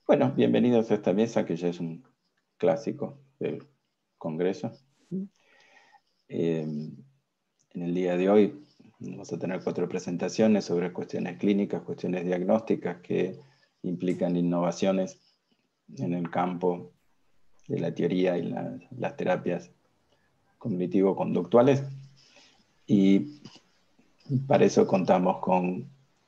Bueno, bienvenidos a esta mesa que ya es un clásico del Congreso. En el día de hoy vamos a tener 4 presentaciones sobre cuestiones clínicas, cuestiones diagnósticas que implican innovaciones en el campo de la teoría y las terapias cognitivo-conductuales. Y para eso contamos con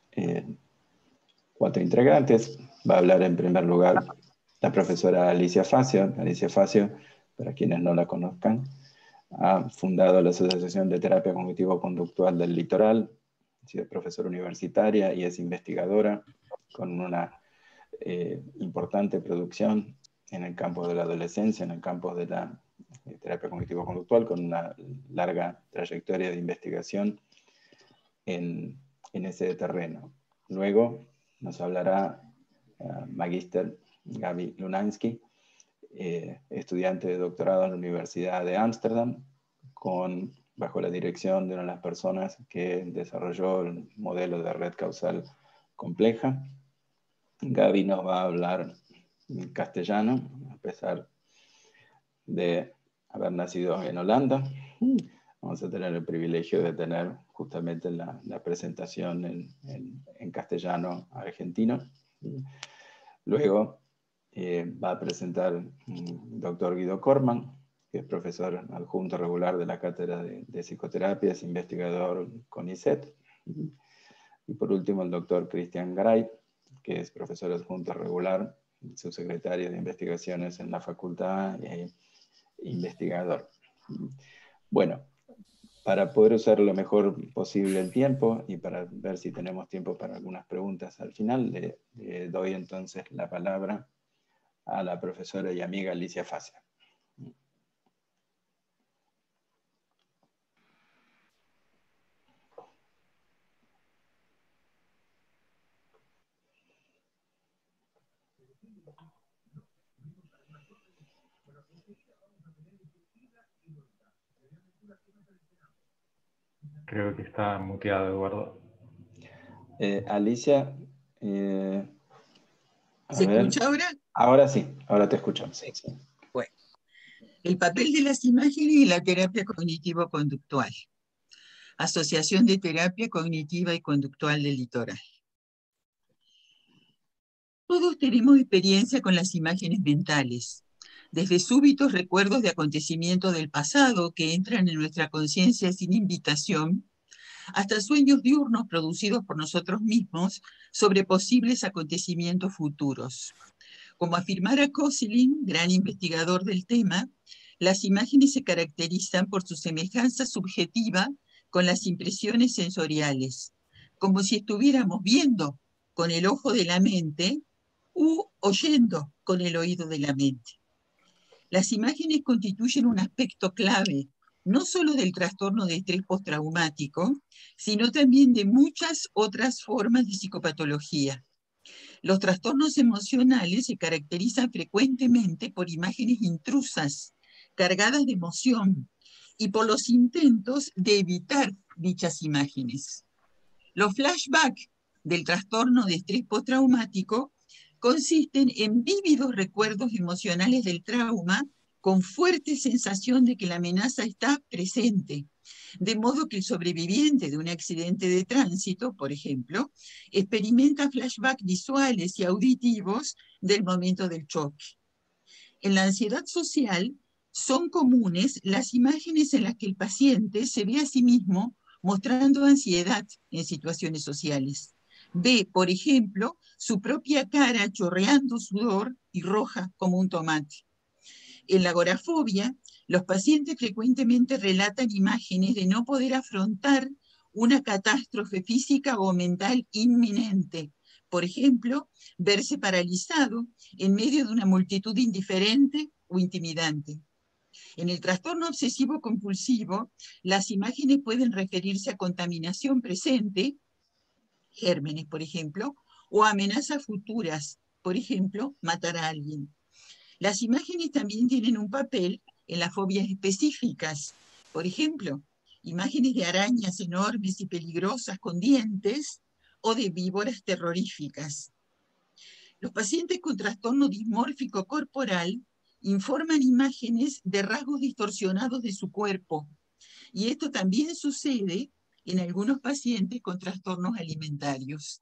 4 integrantes. Va a hablar en primer lugar la profesora Alicia Facio. Alicia Facio, para quienes no la conozcan, ha fundado la Asociación de Terapia Cognitivo-Conductual del Litoral, ha sido profesora universitaria y es investigadora con una importante producción en el campo de la adolescencia, en el campo de la terapia cognitivo-conductual, con una larga trayectoria de investigación en ese terreno. Luego nos hablará Magíster Gaby Lunansky, estudiante de doctorado en la Universidad de Ámsterdam, bajo la dirección de una de las personas que desarrolló el modelo de red causal compleja. Gaby nos va a hablar en castellano, a pesar de haber nacido en Holanda. Vamos a tener el privilegio de tener justamente la presentación en castellano argentino. Luego va a presentar el doctor Guido Corman, que es profesor adjunto regular de la Cátedra de Psicoterapia, es investigador con ICET. Y por último el doctor Cristian Garay, que es profesor adjunto regular, subsecretario de investigaciones en la facultad e investigador. Bueno, para poder usar lo mejor posible el tiempo y para ver si tenemos tiempo para algunas preguntas al final, le doy entonces la palabra a la profesora y amiga Alicia Facio. Creo que está muteado, Eduardo. Alicia, ¿Se escucha ahora? Ahora sí, ahora te escuchamos. Sí. Bueno, el papel de las imágenes en la terapia cognitivo-conductual. Asociación de Terapia Cognitiva y Conductual del Litoral. Todos tenemos experiencia con las imágenes mentales, desde súbitos recuerdos de acontecimientos del pasado que entran en nuestra conciencia sin invitación, hasta sueños diurnos producidos por nosotros mismos sobre posibles acontecimientos futuros. Como afirmara Koselin, gran investigador del tema, las imágenes se caracterizan por su semejanza subjetiva con las impresiones sensoriales, como si estuviéramos viendo con el ojo de la mente u oyendo con el oído de la mente. Las imágenes constituyen un aspecto clave, no solo del trastorno de estrés postraumático, sino también de muchas otras formas de psicopatología. Los trastornos emocionales se caracterizan frecuentemente por imágenes intrusas, cargadas de emoción, y por los intentos de evitar dichas imágenes. Los flashbacks del trastorno de estrés postraumático consisten en vívidos recuerdos emocionales del trauma con fuerte sensación de que la amenaza está presente, de modo que el sobreviviente de un accidente de tránsito, por ejemplo, experimenta flashbacks visuales y auditivos del momento del choque. En la ansiedad social son comunes las imágenes en las que el paciente se ve a sí mismo mostrando ansiedad en situaciones sociales. Ve, por ejemplo, su propia cara chorreando sudor y roja como un tomate. En la agorafobia, los pacientes frecuentemente relatan imágenes de no poder afrontar una catástrofe física o mental inminente. Por ejemplo, verse paralizado en medio de una multitud indiferente o intimidante. En el trastorno obsesivo-compulsivo, las imágenes pueden referirse a contaminación presente, gérmenes, por ejemplo, o a amenazas futuras, por ejemplo, matar a alguien. Las imágenes también tienen un papel en las fobias específicas. Por ejemplo, imágenes de arañas enormes y peligrosas con dientes o de víboras terroríficas. Los pacientes con trastorno dismórfico corporal informan imágenes de rasgos distorsionados de su cuerpo, y esto también sucede en algunos pacientes con trastornos alimentarios.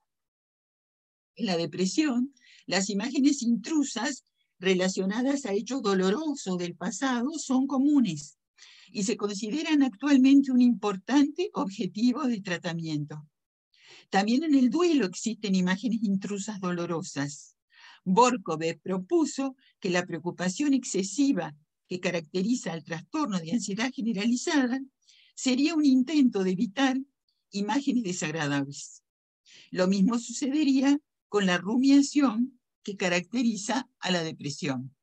En la depresión, las imágenes intrusas relacionadas a hechos dolorosos del pasado son comunes y se consideran actualmente un importante objetivo de tratamiento. También en el duelo existen imágenes intrusas dolorosas. Borkove propuso que la preocupación excesiva que caracteriza al trastorno de ansiedad generalizada sería un intento de evitar imágenes desagradables. Lo mismo sucedería con la rumiación que caracteriza a la depresión.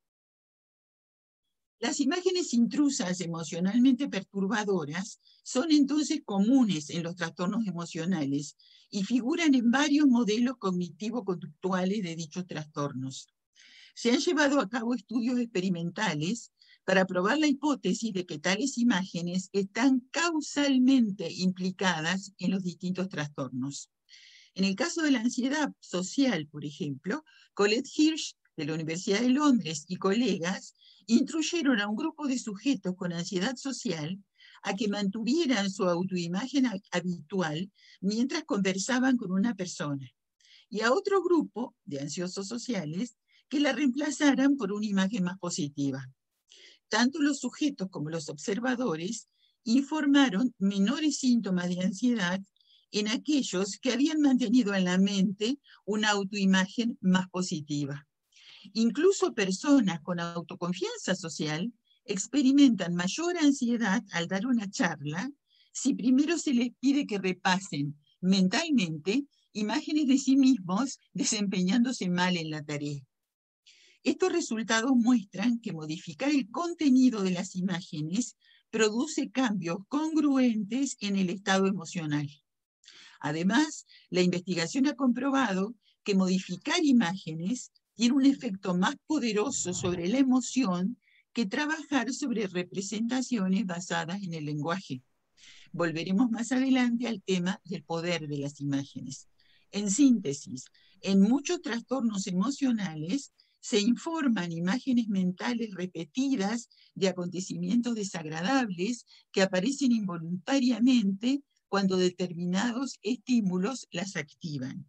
Las imágenes intrusas emocionalmente perturbadoras son entonces comunes en los trastornos emocionales y figuran en varios modelos cognitivo-conductuales de dichos trastornos. Se han llevado a cabo estudios experimentales para probar la hipótesis de que tales imágenes están causalmente implicadas en los distintos trastornos. En el caso de la ansiedad social, por ejemplo, Colette Hirsch, de la Universidad de Londres, y colegas, instruyeron a un grupo de sujetos con ansiedad social a que mantuvieran su autoimagen habitual mientras conversaban con una persona, y a otro grupo de ansiosos sociales que la reemplazaran por una imagen más positiva. Tanto los sujetos como los observadores informaron menores síntomas de ansiedad en aquellos que habían mantenido en la mente una autoimagen más positiva. Incluso personas con autoconfianza social experimentan mayor ansiedad al dar una charla si primero se les pide que repasen mentalmente imágenes de sí mismos desempeñándose mal en la tarea. Estos resultados muestran que modificar el contenido de las imágenes produce cambios congruentes en el estado emocional. Además, la investigación ha comprobado que modificar imágenes tiene un efecto más poderoso sobre la emoción que trabajar sobre representaciones basadas en el lenguaje. Volveremos más adelante al tema del poder de las imágenes. En síntesis, en muchos trastornos emocionales se informan imágenes mentales repetidas de acontecimientos desagradables que aparecen involuntariamente cuando determinados estímulos las activan.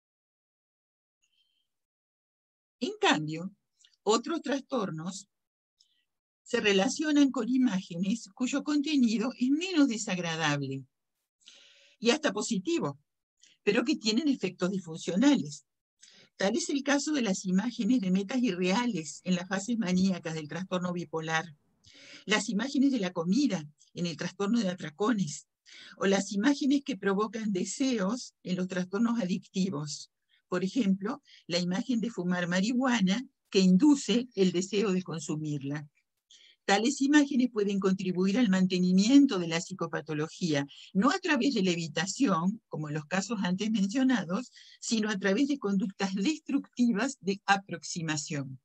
En cambio, otros trastornos se relacionan con imágenes cuyo contenido es menos desagradable y hasta positivo, pero que tienen efectos disfuncionales. Tal es el caso de las imágenes de metas irreales en las fases maníacas del trastorno bipolar, las imágenes de la comida en el trastorno de atracones, o las imágenes que provocan deseos en los trastornos adictivos. Por ejemplo, la imagen de fumar marihuana que induce el deseo de consumirla. Tales imágenes pueden contribuir al mantenimiento de la psicopatología, no a través de la evitación, como en los casos antes mencionados, sino a través de conductas destructivas de aproximación.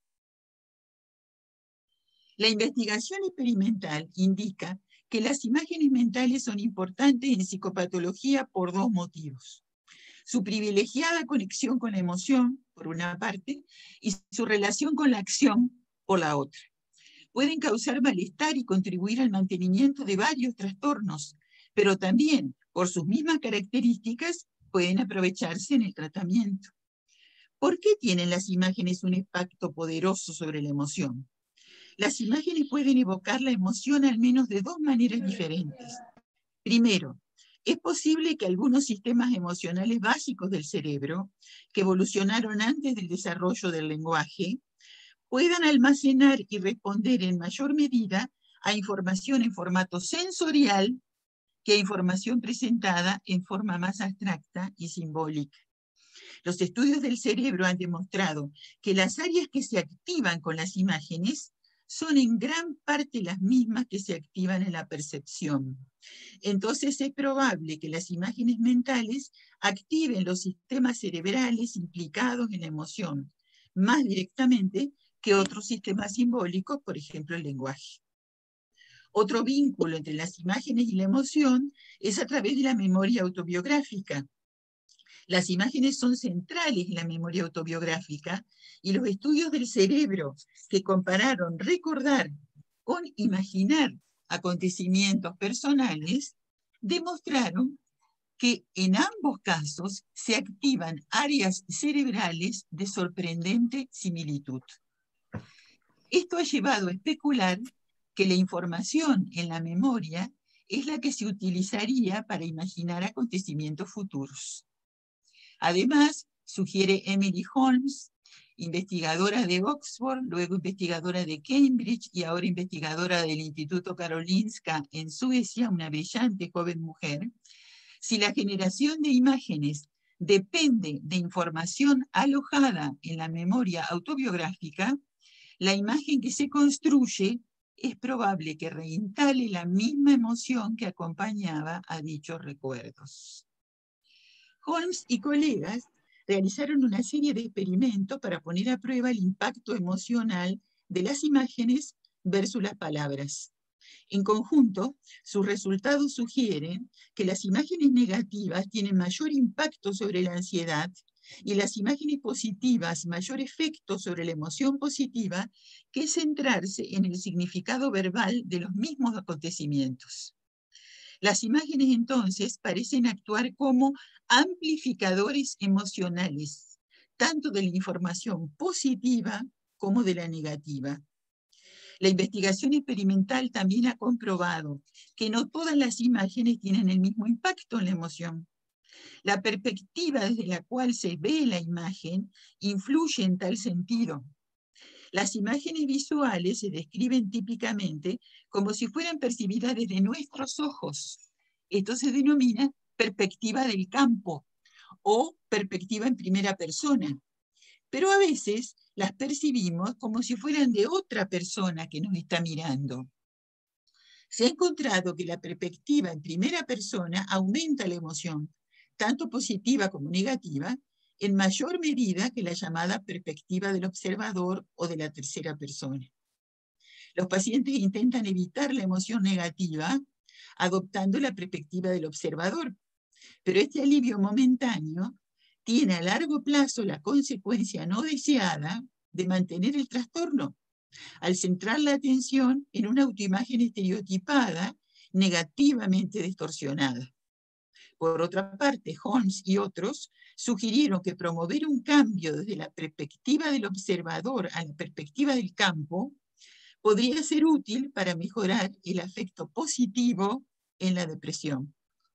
La investigación experimental indica que las imágenes mentales son importantes en psicopatología por dos motivos: su privilegiada conexión con la emoción, por una parte, y su relación con la acción, por la otra. Pueden causar malestar y contribuir al mantenimiento de varios trastornos, pero también, por sus mismas características, pueden aprovecharse en el tratamiento. ¿Por qué tienen las imágenes un impacto poderoso sobre la emoción? Las imágenes pueden evocar la emoción al menos de dos maneras diferentes. Primero, es posible que algunos sistemas emocionales básicos del cerebro, que evolucionaron antes del desarrollo del lenguaje, puedan almacenar y responder en mayor medida a información en formato sensorial que a información presentada en forma más abstracta y simbólica. Los estudios del cerebro han demostrado que las áreas que se activan con las imágenes son en gran parte las mismas que se activan en la percepción. Entonces es probable que las imágenes mentales activen los sistemas cerebrales implicados en la emoción, más directamente que otros sistemas simbólicos, por ejemplo el lenguaje. Otro vínculo entre las imágenes y la emoción es a través de la memoria autobiográfica. Las imágenes son centrales en la memoria autobiográfica y los estudios del cerebro que compararon recordar con imaginar acontecimientos personales demostraron que en ambos casos se activan áreas cerebrales de sorprendente similitud. Esto ha llevado a especular que la información en la memoria es la que se utilizaría para imaginar acontecimientos futuros. Además, sugiere Emily Holmes, investigadora de Oxford, luego investigadora de Cambridge y ahora investigadora del Instituto Karolinska en Suecia, una brillante joven mujer, si la generación de imágenes depende de información alojada en la memoria autobiográfica, la imagen que se construye es probable que reinstale la misma emoción que acompañaba a dichos recuerdos. Holmes y colegas realizaron una serie de experimentos para poner a prueba el impacto emocional de las imágenes versus las palabras. En conjunto, sus resultados sugieren que las imágenes negativas tienen mayor impacto sobre la ansiedad y las imágenes positivas mayor efecto sobre la emoción positiva que centrarse en el significado verbal de los mismos acontecimientos. Las imágenes entonces parecen actuar como amplificadores emocionales, tanto de la información positiva como de la negativa. La investigación experimental también ha comprobado que no todas las imágenes tienen el mismo impacto en la emoción. La perspectiva desde la cual se ve la imagen influye en tal sentido. Las imágenes visuales se describen típicamente como si fueran percibidas desde nuestros ojos. Esto se denomina perspectiva del campo o perspectiva en primera persona. Pero a veces las percibimos como si fueran de otra persona que nos está mirando. Se ha encontrado que la perspectiva en primera persona aumenta la emoción, tanto positiva como negativa, en mayor medida que la llamada perspectiva del observador o de la tercera persona. Los pacientes intentan evitar la emoción negativa adoptando la perspectiva del observador, pero este alivio momentáneo tiene a largo plazo la consecuencia no deseada de mantener el trastorno, al centrar la atención en una autoimagen estereotipada, negativamente distorsionada. Por otra parte, Holmes y otros sugirieron que promover un cambio desde la perspectiva del observador a la perspectiva del campo podría ser útil para mejorar el afecto positivo en la depresión.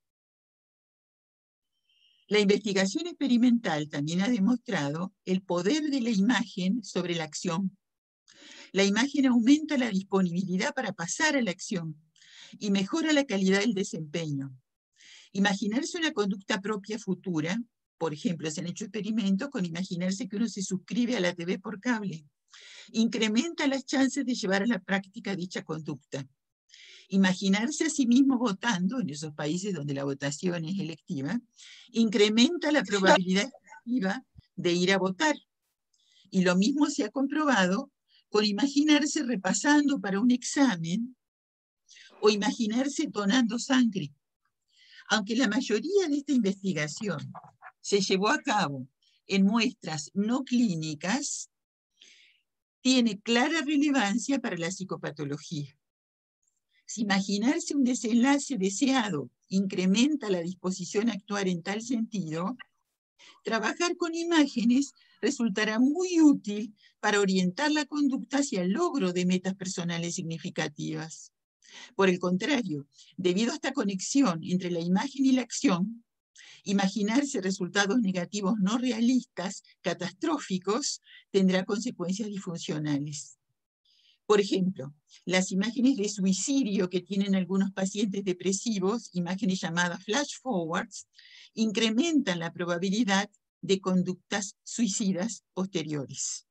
La investigación experimental también ha demostrado el poder de la imagen sobre la acción. La imagen aumenta la disponibilidad para pasar a la acción y mejora la calidad del desempeño. Imaginarse una conducta propia futura, por ejemplo, se han hecho experimentos con imaginarse que uno se suscribe a la TV por cable, incrementa las chances de llevar a la práctica dicha conducta. Imaginarse a sí mismo votando, en esos países donde la votación es electiva, incrementa la probabilidad efectiva de ir a votar. Y lo mismo se ha comprobado con imaginarse repasando para un examen o imaginarse donando sangre. Aunque la mayoría de esta investigación se llevó a cabo en muestras no clínicas, tiene clara relevancia para la psicopatología. Si imaginarse un desenlace deseado incrementa la disposición a actuar en tal sentido, trabajar con imágenes resultará muy útil para orientar la conducta hacia el logro de metas personales significativas. Por el contrario, debido a esta conexión entre la imagen y la acción, imaginarse resultados negativos no realistas, catastróficos, tendrá consecuencias disfuncionales. Por ejemplo, las imágenes de suicidio que tienen algunos pacientes depresivos, imágenes llamadas flash forwards, incrementan la probabilidad de conductas suicidas posteriores.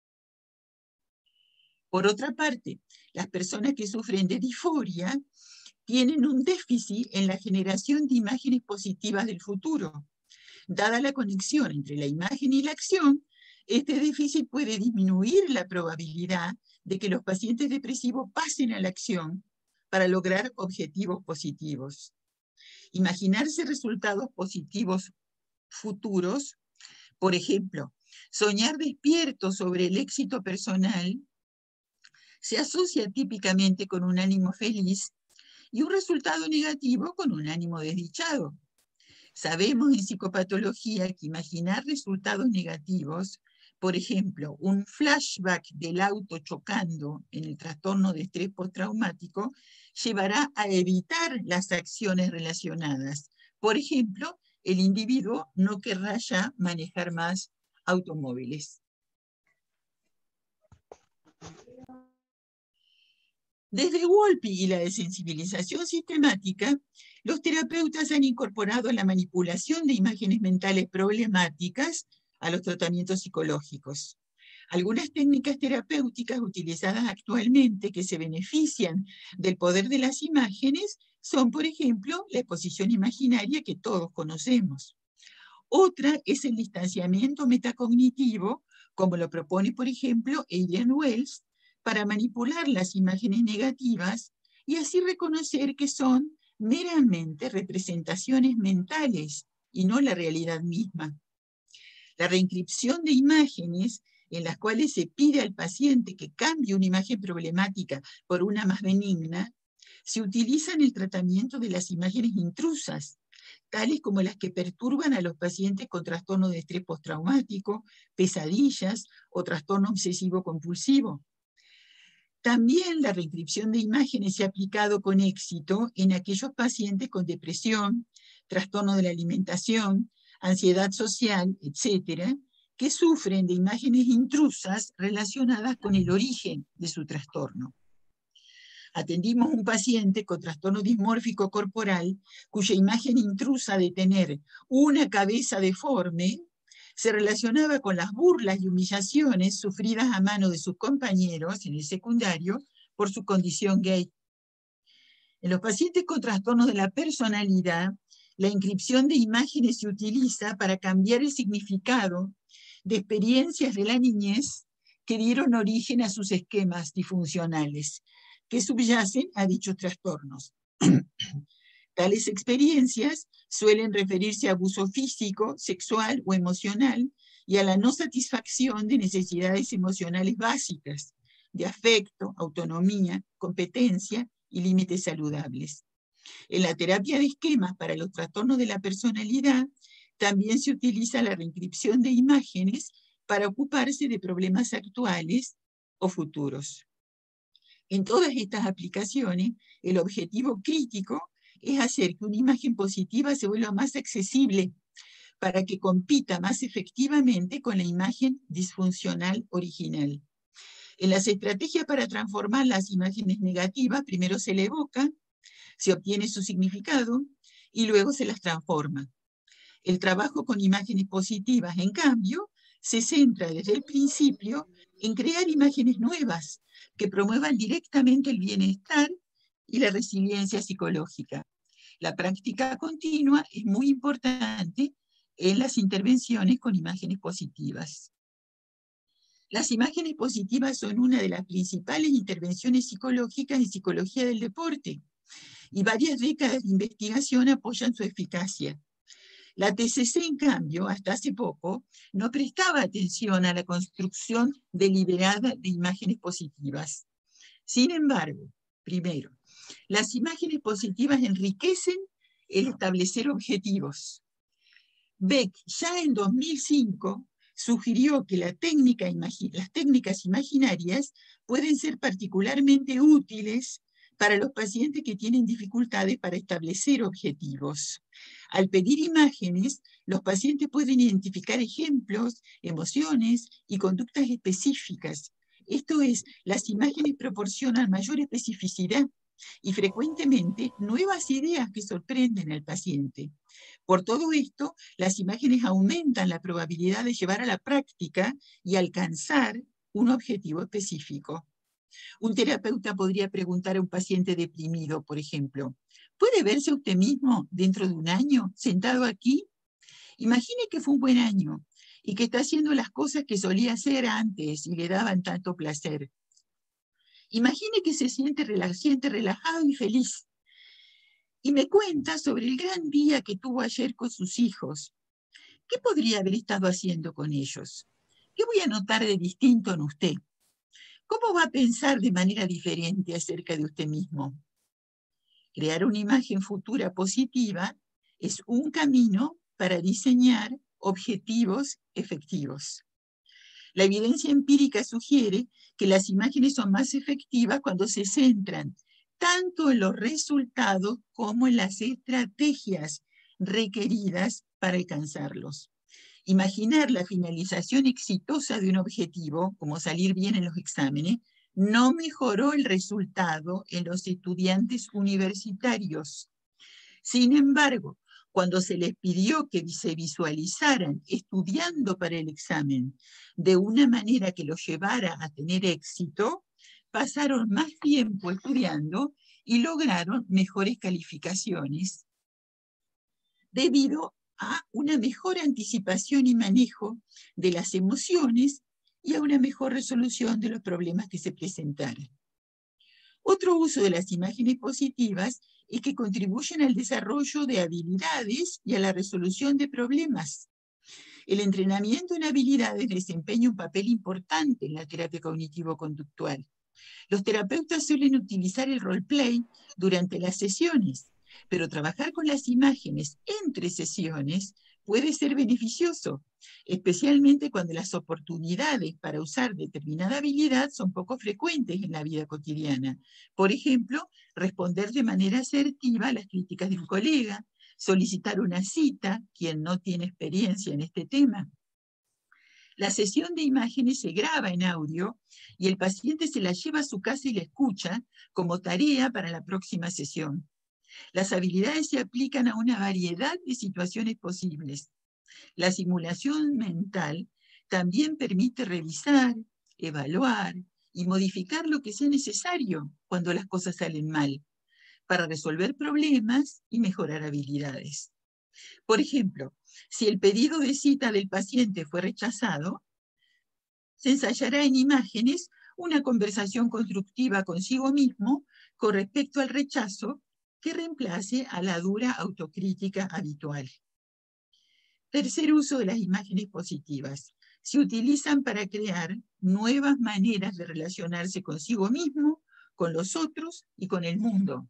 Por otra parte, las personas que sufren de disforia tienen un déficit en la generación de imágenes positivas del futuro. Dada la conexión entre la imagen y la acción, este déficit puede disminuir la probabilidad de que los pacientes depresivos pasen a la acción para lograr objetivos positivos. Imaginarse resultados positivos futuros. Por ejemplo, soñar despierto sobre el éxito personal se asocia típicamente con un ánimo feliz y un resultado negativo con un ánimo desdichado. Sabemos en psicopatología que imaginar resultados negativos, por ejemplo, un flashback del auto chocando en el trastorno de estrés postraumático, llevará a evitar las acciones relacionadas. Por ejemplo, el individuo no querrá ya manejar más automóviles. Desde Wolpe y la desensibilización sistemática, los terapeutas han incorporado la manipulación de imágenes mentales problemáticas a los tratamientos psicológicos. Algunas técnicas terapéuticas utilizadas actualmente que se benefician del poder de las imágenes son, por ejemplo, la exposición imaginaria que todos conocemos. Otra es el distanciamiento metacognitivo, como lo propone, por ejemplo, Adrian Wells, para manipular las imágenes negativas y así reconocer que son meramente representaciones mentales y no la realidad misma. La reinscripción de imágenes en las cuales se pide al paciente que cambie una imagen problemática por una más benigna, se utiliza en el tratamiento de las imágenes intrusas, tales como las que perturban a los pacientes con trastorno de estrés postraumático, pesadillas o trastorno obsesivo-compulsivo. También la reinscripción de imágenes se ha aplicado con éxito en aquellos pacientes con depresión, trastorno de la alimentación, ansiedad social, etcétera, que sufren de imágenes intrusas relacionadas con el origen de su trastorno. Atendimos a un paciente con trastorno dismórfico corporal cuya imagen intrusa de tener una cabeza deforme se relacionaba con las burlas y humillaciones sufridas a mano de sus compañeros en el secundario por su condición gay. En los pacientes con trastornos de la personalidad, la inscripción de imágenes se utiliza para cambiar el significado de experiencias de la niñez que dieron origen a sus esquemas disfuncionales, que subyacen a dichos trastornos. Tales experiencias suelen referirse a abuso físico, sexual o emocional y a la no satisfacción de necesidades emocionales básicas, de afecto, autonomía, competencia y límites saludables. En la terapia de esquemas para los trastornos de la personalidad, también se utiliza la reinscripción de imágenes para ocuparse de problemas actuales o futuros. En todas estas aplicaciones, el objetivo crítico es hacer que una imagen positiva se vuelva más accesible para que compita más efectivamente con la imagen disfuncional original. En las estrategias para transformar las imágenes negativas, primero se le evoca, se obtiene su significado y luego se las transforma. El trabajo con imágenes positivas, en cambio, se centra desde el principio en crear imágenes nuevas que promuevan directamente el bienestar y la resiliencia psicológica. La práctica continua es muy importante en las intervenciones con imágenes positivas. Las imágenes positivas son una de las principales intervenciones psicológicas en psicología del deporte y varias décadas de investigación apoyan su eficacia. La TCC, en cambio, hasta hace poco, no prestaba atención a la construcción deliberada de imágenes positivas. Sin embargo, primero, las imágenes positivas enriquecen el establecer objetivos. Beck, ya en 2005, sugirió que las técnicas imaginarias pueden ser particularmente útiles para los pacientes que tienen dificultades para establecer objetivos. Al pedir imágenes, los pacientes pueden identificar ejemplos, emociones y conductas específicas. Esto es, las imágenes proporcionan mayor especificidad y frecuentemente nuevas ideas que sorprenden al paciente. Por todo esto, las imágenes aumentan la probabilidad de llevar a la práctica y alcanzar un objetivo específico. Un terapeuta podría preguntar a un paciente deprimido, por ejemplo, ¿puede verse usted mismo dentro de un año sentado aquí? Imagine que fue un buen año y que está haciendo las cosas que solía hacer antes y le daban tanto placer. Imagine que se siente relajado y feliz. Y me cuenta sobre el gran día que tuvo ayer con sus hijos. ¿Qué podría haber estado haciendo con ellos? ¿Qué voy a notar de distinto en usted? ¿Cómo va a pensar de manera diferente acerca de usted mismo? Crear una imagen futura positiva es un camino para diseñar objetivos efectivos. La evidencia empírica sugiere que las imágenes son más efectivas cuando se centran tanto en los resultados como en las estrategias requeridas para alcanzarlos. Imaginar la finalización exitosa de un objetivo, como salir bien en los exámenes, no mejoró el resultado en los estudiantes universitarios. Sin embargo, cuando se les pidió que se visualizaran estudiando para el examen de una manera que los llevara a tener éxito, pasaron más tiempo estudiando y lograron mejores calificaciones debido a una mejor anticipación y manejo de las emociones y a una mejor resolución de los problemas que se presentaran. Otro uso de las imágenes positivas es que contribuyen al desarrollo de habilidades y a la resolución de problemas. El entrenamiento en habilidades desempeña un papel importante en la terapia cognitivo-conductual. Los terapeutas suelen utilizar el roleplay durante las sesiones, pero trabajar con las imágenes entre sesiones puede ser beneficioso, especialmente cuando las oportunidades para usar determinada habilidad son poco frecuentes en la vida cotidiana. Por ejemplo, responder de manera asertiva a las críticas de un colega, solicitar una cita, quien no tiene experiencia en este tema. La sesión de imágenes se graba en audio y el paciente se la lleva a su casa y la escucha como tarea para la próxima sesión. Las habilidades se aplican a una variedad de situaciones posibles. La simulación mental también permite revisar, evaluar y modificar lo que sea necesario cuando las cosas salen mal, para resolver problemas y mejorar habilidades. Por ejemplo, si el pedido de cita del paciente fue rechazado, se ensayará en imágenes una conversación constructiva consigo mismo con respecto al rechazo que reemplace a la dura autocrítica habitual. Tercer uso de las imágenes positivas. Se utilizan para crear nuevas maneras de relacionarse consigo mismo, con los otros y con el mundo.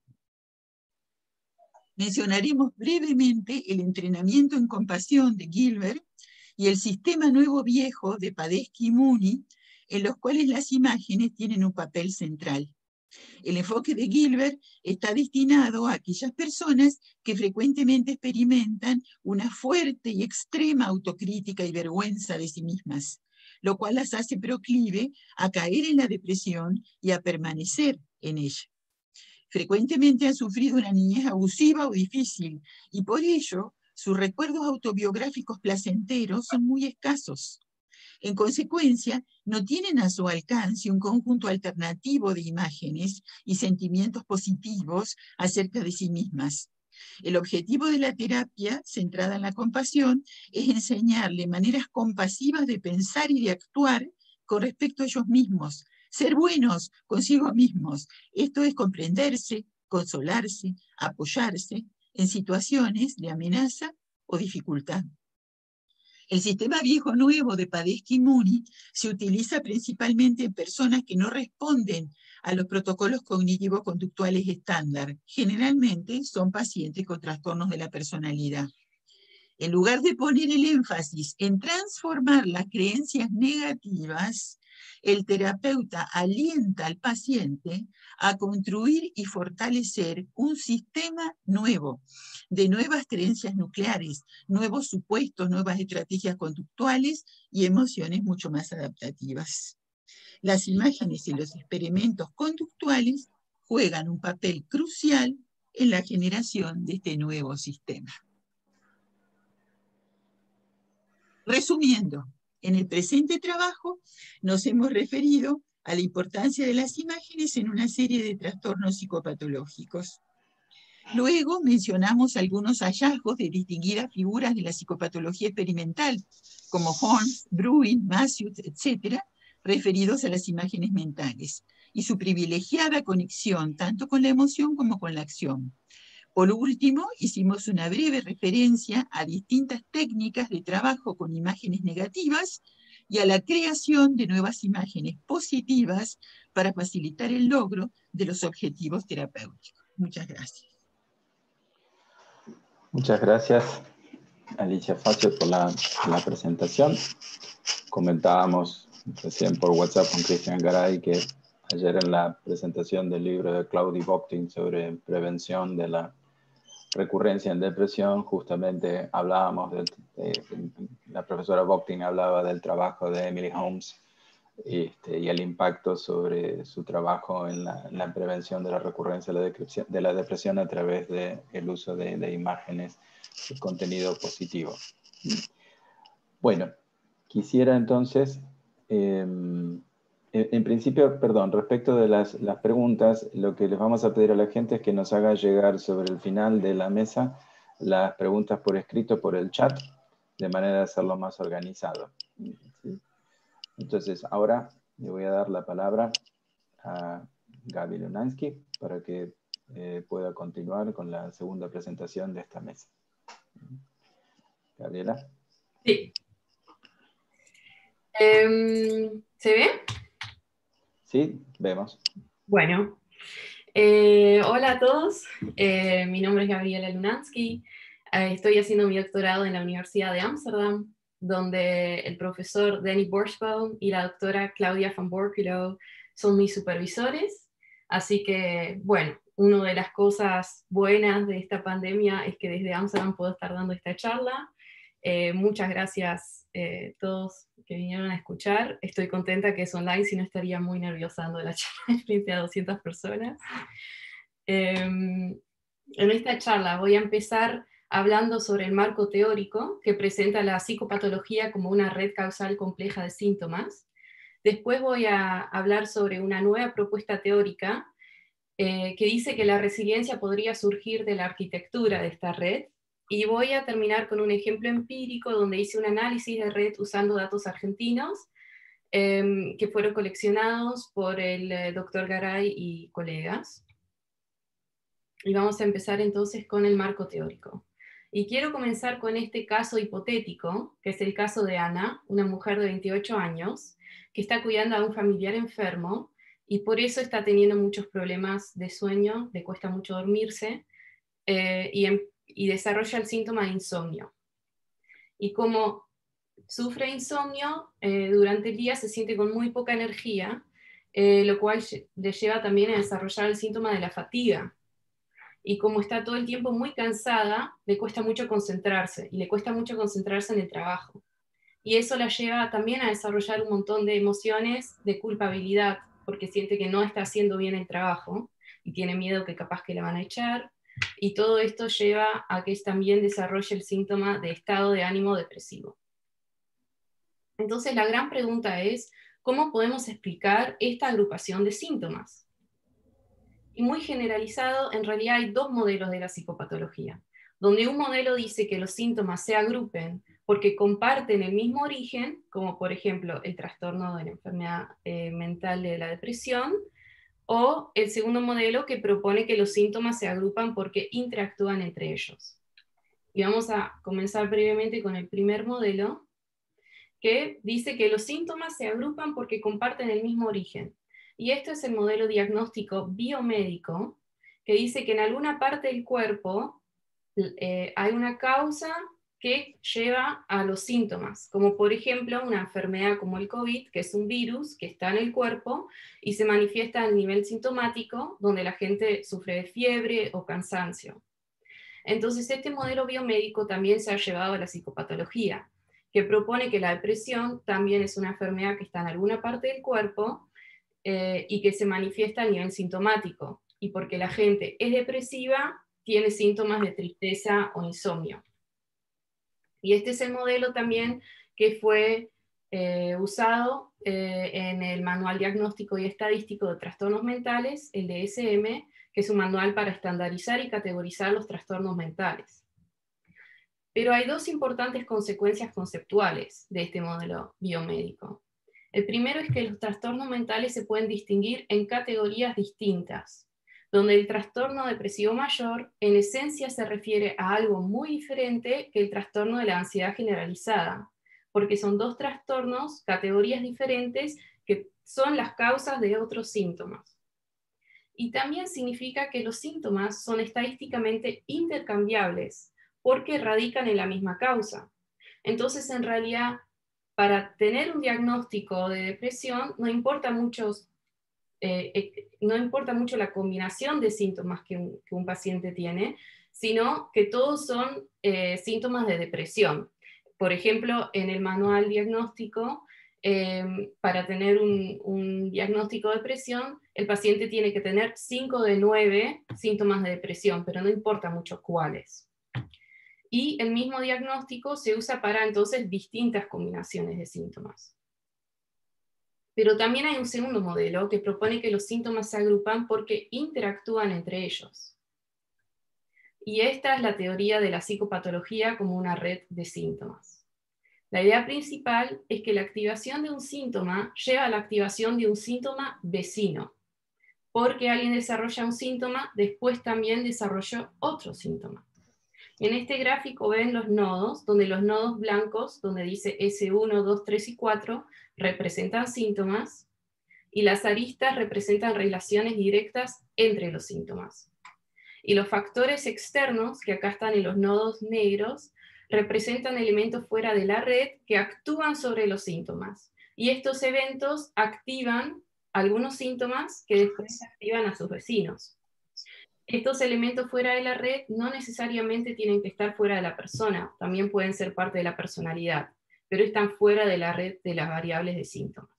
Mencionaremos brevemente el entrenamiento en compasión de Gilbert y el sistema nuevo-viejo de Padesky y Mooney, en los cuales las imágenes tienen un papel central. El enfoque de Gilbert está destinado a aquellas personas que frecuentemente experimentan una fuerte y extrema autocrítica y vergüenza de sí mismas, lo cual las hace proclive a caer en la depresión y a permanecer en ella. Frecuentemente han sufrido una niñez abusiva o difícil, y por ello sus recuerdos autobiográficos placenteros son muy escasos. En consecuencia, no tienen a su alcance un conjunto alternativo de imágenes y sentimientos positivos acerca de sí mismas. El objetivo de la terapia, centrada en la compasión, es enseñarle maneras compasivas de pensar y de actuar con respecto a ellos mismos, ser buenos consigo mismos. Esto es comprenderse, consolarse, apoyarse en situaciones de amenaza o dificultad. El sistema viejo-nuevo de Padesky y Mooney se utiliza principalmente en personas que no responden a los protocolos cognitivo-conductuales estándar. Generalmente son pacientes con trastornos de la personalidad. En lugar de poner el énfasis en transformar las creencias negativas, el terapeuta alienta al paciente a construir y fortalecer un sistema nuevo, de nuevas creencias nucleares, nuevos supuestos, nuevas estrategias conductuales y emociones mucho más adaptativas. Las imágenes y los experimentos conductuales juegan un papel crucial en la generación de este nuevo sistema. Resumiendo, en el presente trabajo nos hemos referido a la importancia de las imágenes en una serie de trastornos psicopatológicos. Luego mencionamos algunos hallazgos de distinguidas figuras de la psicopatología experimental, como Holmes, Bruin, Matthews, etc., referidos a las imágenes mentales, y su privilegiada conexión tanto con la emoción como con la acción. Por último, hicimos una breve referencia a distintas técnicas de trabajo con imágenes negativas y a la creación de nuevas imágenes positivas para facilitar el logro de los objetivos terapéuticos. Muchas gracias. Muchas gracias, Alicia Facio, por la presentación. Comentábamos recién por WhatsApp con Cristian Garay que ayer en la presentación del libro de Claudia Bockting sobre prevención de la recurrencia en depresión, justamente hablábamos la profesora Bockting hablaba del trabajo de Emily Holmes y el impacto sobre su trabajo en la prevención de la recurrencia de la depresión a través del uso de imágenes de contenido positivo. Bueno, quisiera entonces, en principio, perdón, respecto de las preguntas, lo que les vamos a pedir a la gente es que nos haga llegar sobre el final de la mesa las preguntas por escrito por el chat, de manera de hacerlo más organizado. ¿Sí? Entonces, ahora le voy a dar la palabra a Gaby Lunansky para que pueda continuar con la segunda presentación de esta mesa. Gabriela. Sí. ¿Se ve? Sí, vemos. Bueno. Hola a todos. Mi nombre es Gabriela Lunansky. Estoy haciendo mi doctorado en la Universidad de Ámsterdam, donde el profesor Danny Borsboom y la doctora Claudia van Borculo son mis supervisores. Así que, bueno, una de las cosas buenas de esta pandemia es que desde Ámsterdam puedo estar dando esta charla. Muchas gracias a todos que vinieron a escuchar. Estoy contenta que es online, si no estaría muy nerviosa dando la charla frente a 200 personas. En esta charla voy a empezar hablando sobre el marco teórico que presenta la psicopatología como una red causal compleja de síntomas. Después voy a hablar sobre una nueva propuesta teórica que dice que la resiliencia podría surgir de la arquitectura de esta red. Y voy a terminar con un ejemplo empírico donde hice un análisis de red usando datos argentinos que fueron coleccionados por el doctor Garay y colegas. Y vamos a empezar entonces con el marco teórico. Y quiero comenzar con este caso hipotético, que es el caso de Ana, una mujer de 28 años, que está cuidando a un familiar enfermo y por eso está teniendo muchos problemas de sueño, le cuesta mucho dormirse y desarrolla el síntoma de insomnio. Y como sufre insomnio, durante el día se siente con muy poca energía, lo cual le lleva también a desarrollar el síntoma de la fatiga. Y como está todo el tiempo muy cansada, le cuesta mucho concentrarse, y le cuesta mucho concentrarse en el trabajo. Y eso la lleva también a desarrollar un montón de emociones de culpabilidad, porque siente que no está haciendo bien el trabajo, y tiene miedo que capaz que la van a echar, y todo esto lleva a que también desarrolle el síntoma de estado de ánimo depresivo. Entonces la gran pregunta es, ¿cómo podemos explicar esta agrupación de síntomas? Y muy generalizado, en realidad hay dos modelos de la psicopatología, donde un modelo dice que los síntomas se agrupen porque comparten el mismo origen, como por ejemplo el trastorno de la enfermedad mental de la depresión, o el segundo modelo que propone que los síntomas se agrupan porque interactúan entre ellos. Y vamos a comenzar brevemente con el primer modelo, que dice que los síntomas se agrupan porque comparten el mismo origen. Y esto es el modelo diagnóstico biomédico, que dice que en alguna parte del cuerpo hay una causa que lleva a los síntomas, como por ejemplo una enfermedad como el COVID, que es un virus que está en el cuerpo y se manifiesta a nivel sintomático, donde la gente sufre de fiebre o cansancio. Entonces este modelo biomédico también se ha llevado a la psicopatología, que propone que la depresión también es una enfermedad que está en alguna parte del cuerpo y que se manifiesta a nivel sintomático, y porque la gente es depresiva, tiene síntomas de tristeza o insomnio. Y este es el modelo también que fue usado en el Manual Diagnóstico y Estadístico de Trastornos Mentales, el DSM, que es un manual para estandarizar y categorizar los trastornos mentales. Pero hay dos importantes consecuencias conceptuales de este modelo biomédico. El primero es que los trastornos mentales se pueden distinguir en categorías distintas, donde el trastorno depresivo mayor en esencia se refiere a algo muy diferente que el trastorno de la ansiedad generalizada, porque son dos trastornos, categorías diferentes, que son las causas de otros síntomas. Y también significa que los síntomas son estadísticamente intercambiables, porque radican en la misma causa. Entonces, en realidad, para tener un diagnóstico de depresión, no importa mucho la combinación de síntomas que un paciente tiene, sino que todos son síntomas de depresión. Por ejemplo, en el manual diagnóstico, para tener un diagnóstico de depresión, el paciente tiene que tener 5 de 9 síntomas de depresión, pero no importa mucho cuáles. Y el mismo diagnóstico se usa para entonces distintas combinaciones de síntomas. Pero también hay un segundo modelo que propone que los síntomas se agrupan porque interactúan entre ellos. Y esta es la teoría de la psicopatología como una red de síntomas. La idea principal es que la activación de un síntoma lleva a la activación de un síntoma vecino. Porque alguien desarrolla un síntoma, después también desarrolló otro síntoma. En este gráfico ven los nodos, donde los nodos blancos, donde dice S1, 2, 3 y 4, representan síntomas, y las aristas representan relaciones directas entre los síntomas. Y los factores externos, que acá están en los nodos negros, representan elementos fuera de la red que actúan sobre los síntomas. Y estos eventos activan algunos síntomas que después activan a sus vecinos. Estos elementos fuera de la red no necesariamente tienen que estar fuera de la persona, también pueden ser parte de la personalidad, pero están fuera de la red de las variables de síntomas.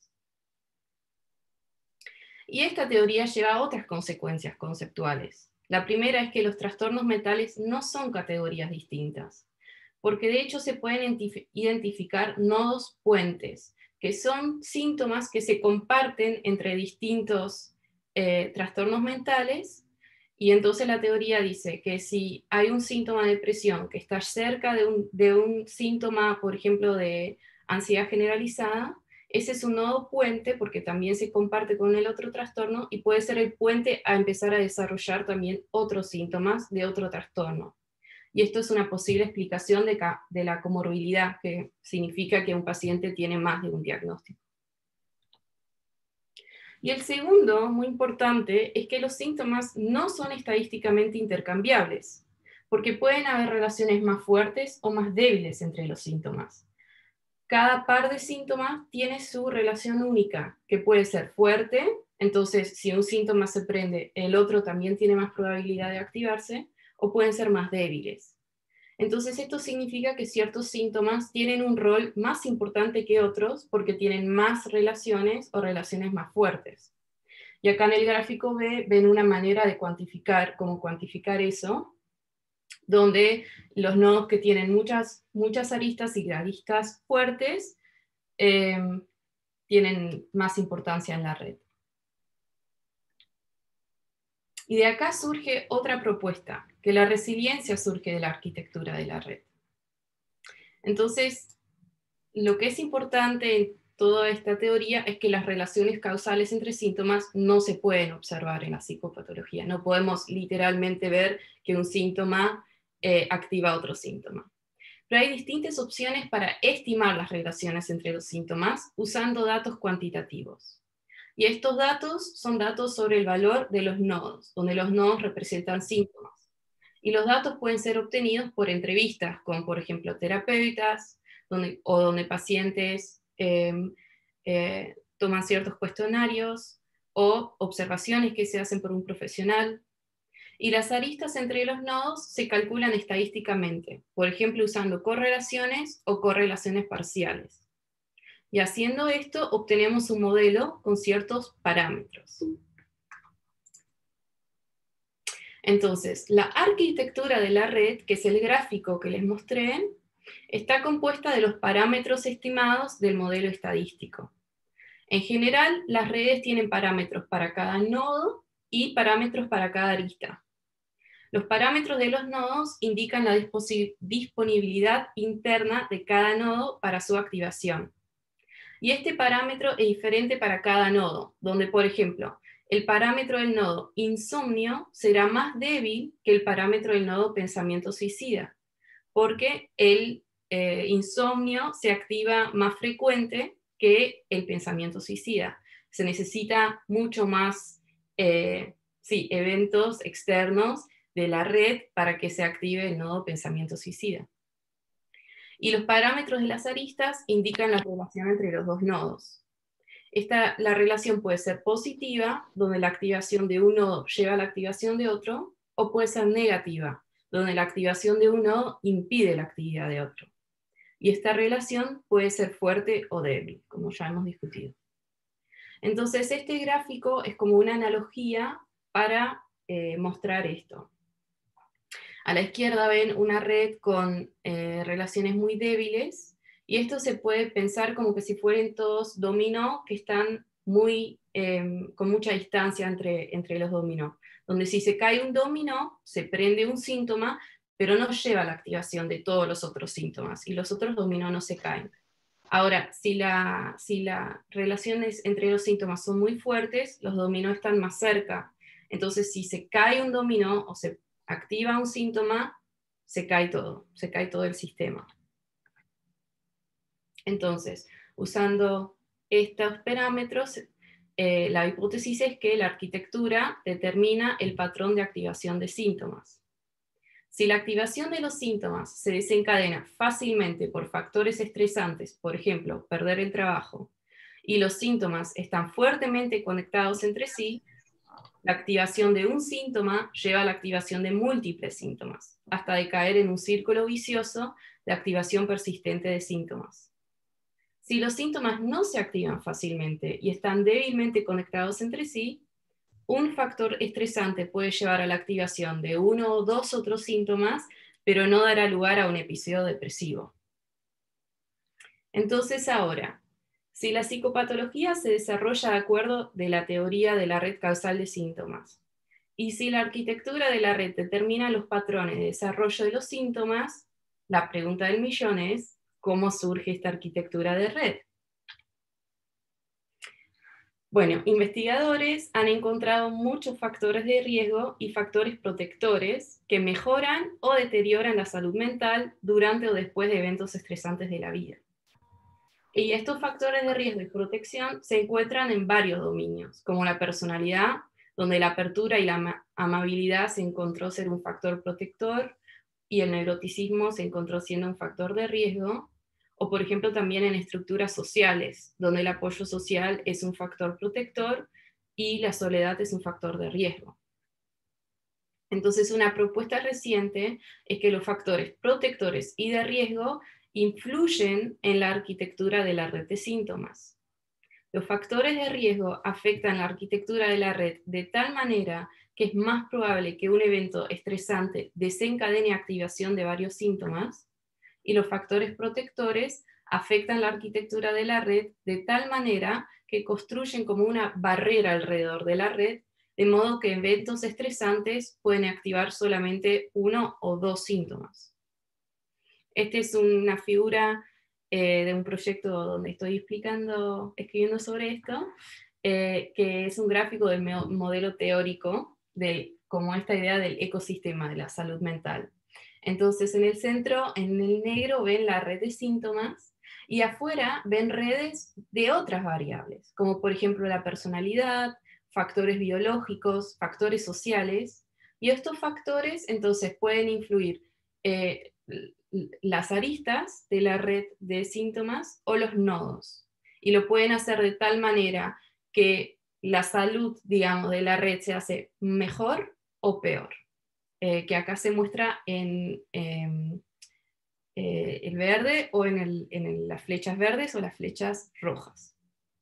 Y esta teoría lleva a otras consecuencias conceptuales. La primera es que los trastornos mentales no son categorías distintas, porque de hecho se pueden identificar nodos puentes, que son síntomas que se comparten entre distintos trastornos mentales. Y entonces la teoría dice que si hay un síntoma de depresión que está cerca de un síntoma, por ejemplo, de ansiedad generalizada, ese es un nodo puente porque también se comparte con el otro trastorno y puede ser el puente a empezar a desarrollar también otros síntomas de otro trastorno. Y esto es una posible explicación de la comorbilidad, que significa que un paciente tiene más de un diagnóstico. Y el segundo, muy importante, es que los síntomas no son estadísticamente intercambiables, porque pueden haber relaciones más fuertes o más débiles entre los síntomas. Cada par de síntomas tiene su relación única, que puede ser fuerte, entonces si un síntoma se prende, el otro también tiene más probabilidad de activarse, o pueden ser más débiles. Entonces esto significa que ciertos síntomas tienen un rol más importante que otros porque tienen más relaciones o relaciones más fuertes. Y acá en el gráfico B ven una manera de cuantificar, cómo cuantificar eso, donde los nodos que tienen muchas aristas y aristas fuertes tienen más importancia en la red. Y de acá surge otra propuesta, que la resiliencia surge de la arquitectura de la red. Entonces, lo que es importante en toda esta teoría es que las relaciones causales entre síntomas no se pueden observar en la psicopatología. No podemos literalmente ver que un síntoma activa otro síntoma. Pero hay distintas opciones para estimar las relaciones entre los síntomas usando datos cuantitativos. Y estos datos son datos sobre el valor de los nodos, donde los nodos representan síntomas. Y los datos pueden ser obtenidos por entrevistas con, por ejemplo, terapeutas, donde pacientes toman ciertos cuestionarios, o observaciones que se hacen por un profesional. Y las aristas entre los nodos se calculan estadísticamente, por ejemplo, usando correlaciones o correlaciones parciales. Y haciendo esto, obtenemos un modelo con ciertos parámetros. Entonces, la arquitectura de la red, que es el gráfico que les mostré, está compuesta de los parámetros estimados del modelo estadístico. En general, las redes tienen parámetros para cada nodo y parámetros para cada arista. Los parámetros de los nodos indican la disponibilidad interna de cada nodo para su activación. Y este parámetro es diferente para cada nodo, donde, por ejemplo, el parámetro del nodo insomnio será más débil que el parámetro del nodo pensamiento suicida, porque el insomnio se activa más frecuente que el pensamiento suicida. Se necesita mucho más eventos externos de la red para que se active el nodo pensamiento suicida. Y los parámetros de las aristas indican la relación entre los dos nodos. La relación puede ser positiva, donde la activación de un nodo lleva a la activación de otro, o puede ser negativa, donde la activación de un nodo impide la actividad de otro. Y esta relación puede ser fuerte o débil, como ya hemos discutido. Entonces, este gráfico es como una analogía para mostrar esto. A la izquierda ven una red con relaciones muy débiles, y esto se puede pensar como que si fueran todos dominó que están con mucha distancia entre los dominó. Donde si se cae un dominó, se prende un síntoma, pero no lleva a la activación de todos los otros síntomas, y los otros dominó no se caen. Ahora, si las relaciones entre los síntomas son muy fuertes, los dominó están más cerca. Entonces, si se cae un dominó o se activa un síntoma, se cae todo el sistema. Entonces, usando estos parámetros, la hipótesis es que la arquitectura determina el patrón de activación de síntomas. Si la activación de los síntomas se desencadena fácilmente por factores estresantes, por ejemplo, perder el trabajo, y los síntomas están fuertemente conectados entre sí, la activación de un síntoma lleva a la activación de múltiples síntomas, hasta de caer en un círculo vicioso de activación persistente de síntomas. Si los síntomas no se activan fácilmente y están débilmente conectados entre sí, un factor estresante puede llevar a la activación de uno o dos otros síntomas, pero no dará lugar a un episodio depresivo. Entonces ahora, si la psicopatología se desarrolla de acuerdo de la teoría de la red causal de síntomas, y si la arquitectura de la red determina los patrones de desarrollo de los síntomas, la pregunta del millón es, ¿cómo surge esta arquitectura de red? Bueno, investigadores han encontrado muchos factores de riesgo y factores protectores que mejoran o deterioran la salud mental durante o después de eventos estresantes de la vida. Y estos factores de riesgo y protección se encuentran en varios dominios, como la personalidad, donde la apertura y la amabilidad se encontró ser un factor protector, y el neuroticismo se encontró siendo un factor de riesgo, o por ejemplo también en estructuras sociales, donde el apoyo social es un factor protector y la soledad es un factor de riesgo. Entonces, una propuesta reciente es que los factores protectores y de riesgo influyen en la arquitectura de la red de síntomas. Los factores de riesgo afectan la arquitectura de la red de tal manera que es más probable que un evento estresante desencadene activación de varios síntomas, y los factores protectores afectan la arquitectura de la red de tal manera que construyen como una barrera alrededor de la red, de modo que eventos estresantes pueden activar solamente uno o dos síntomas. Esta es una figura de un proyecto donde estoy escribiendo sobre esto, que es un gráfico del modelo teórico de como esta idea del ecosistema de la salud mental. Entonces, en el centro, en el negro, ven la red de síntomas, y afuera ven redes de otras variables, como por ejemplo la personalidad, factores biológicos, factores sociales, y estos factores entonces pueden influir las aristas de la red de síntomas o los nodos, y lo pueden hacer de tal manera que la salud, digamos, de la red se hace mejor o peor. Que acá se muestra en el verde, o en las flechas verdes o las flechas rojas.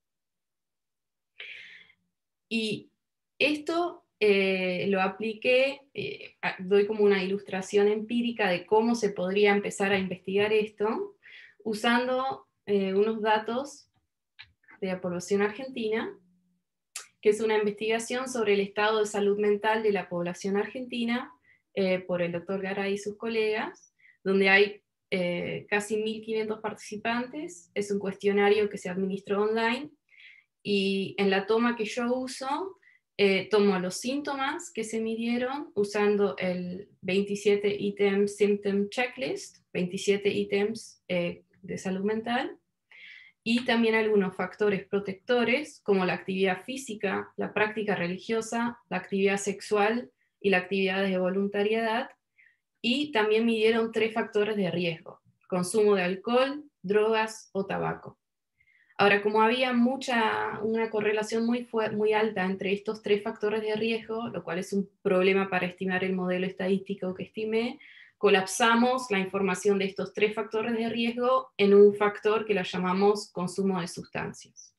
Y esto lo apliqué, doy como una ilustración empírica de cómo se podría empezar a investigar esto, usando unos datos de la población argentina, que es una investigación sobre el estado de salud mental de la población argentina, por el doctor Garay y sus colegas, donde hay casi 1.500 participantes. Es un cuestionario que se administró online, y en la toma que yo uso tomó los síntomas que se midieron usando el 27 Item Symptom Checklist, 27 ítems de salud mental, y también algunos factores protectores como la actividad física, la práctica religiosa, la actividad sexual y la actividad de voluntariedad, y también midieron 3 factores de riesgo: consumo de alcohol, drogas o tabaco. Ahora, como había una correlación muy alta entre estos 3 factores de riesgo, lo cual es un problema para estimar el modelo estadístico que estimé, colapsamos la información de estos 3 factores de riesgo en un factor que la llamamos consumo de sustancias.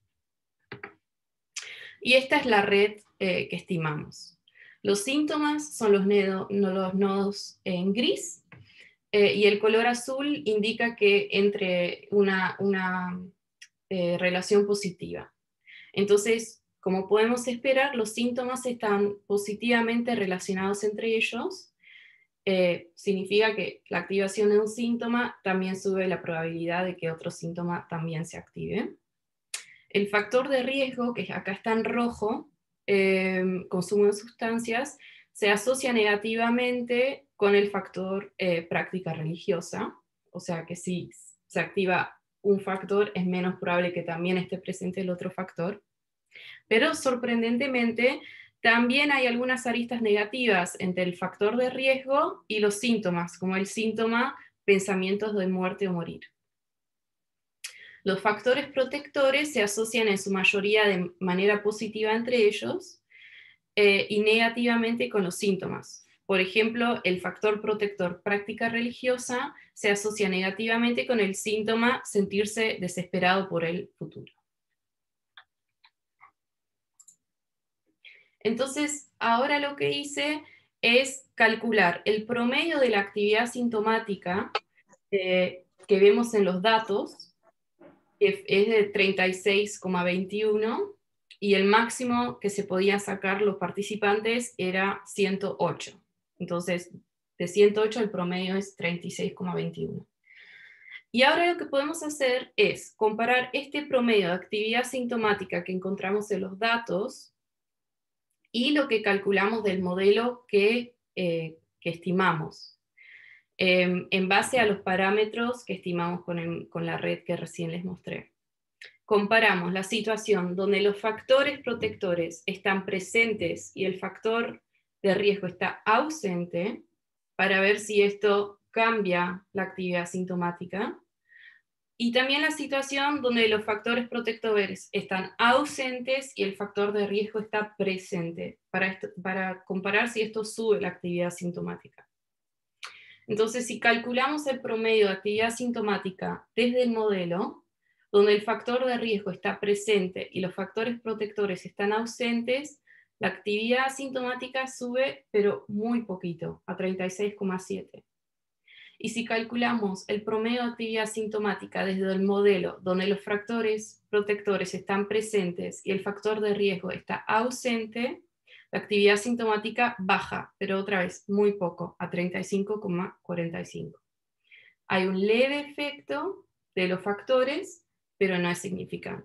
Y esta es la red que estimamos. Los síntomas son los nodos en gris, y el color azul indica que entre una relación positiva. Entonces, como podemos esperar, los síntomas están positivamente relacionados entre ellos. Significa que la activación de un síntoma también sube la probabilidad de que otro síntoma también se active. El factor de riesgo, que acá está en rojo, consumo de sustancias, se asocia negativamente con el factor práctica religiosa, o sea que si se activa un factor es menos probable que también esté presente el otro factor. Pero sorprendentemente, también hay algunas aristas negativas entre el factor de riesgo y los síntomas, como el síntoma pensamientos de muerte o morir. Los factores protectores se asocian en su mayoría de manera positiva entre ellos y negativamente con los síntomas. Por ejemplo, el factor protector práctica religiosa se asocia negativamente con el síntoma sentirse desesperado por el futuro. Entonces, ahora lo que hice es calcular el promedio de la actividad sintomática que vemos en los datos, que es de 36,21, y el máximo que se podían sacar los participantes era 108. Entonces, de 108 el promedio es 36,21. Y ahora lo que podemos hacer es comparar este promedio de actividad sintomática que encontramos en los datos y lo que calculamos del modelo que estimamos, en base a los parámetros que estimamos con la red que recién les mostré. Comparamos la situación donde los factores protectores están presentes y el factor de riesgo está ausente, para ver si esto cambia la actividad sintomática. Y también la situación donde los factores protectores están ausentes y el factor de riesgo está presente, para comparar si esto sube la actividad sintomática. Entonces, si calculamos el promedio de actividad sintomática desde el modelo, donde el factor de riesgo está presente y los factores protectores están ausentes, la actividad sintomática sube, pero muy poquito, a 36,7. Y si calculamos el promedio de actividad sintomática desde el modelo, donde los factores protectores están presentes y el factor de riesgo está ausente, la actividad sintomática baja, pero otra vez muy poco, a 35,45. Hay un leve efecto de los factores, pero no es significante.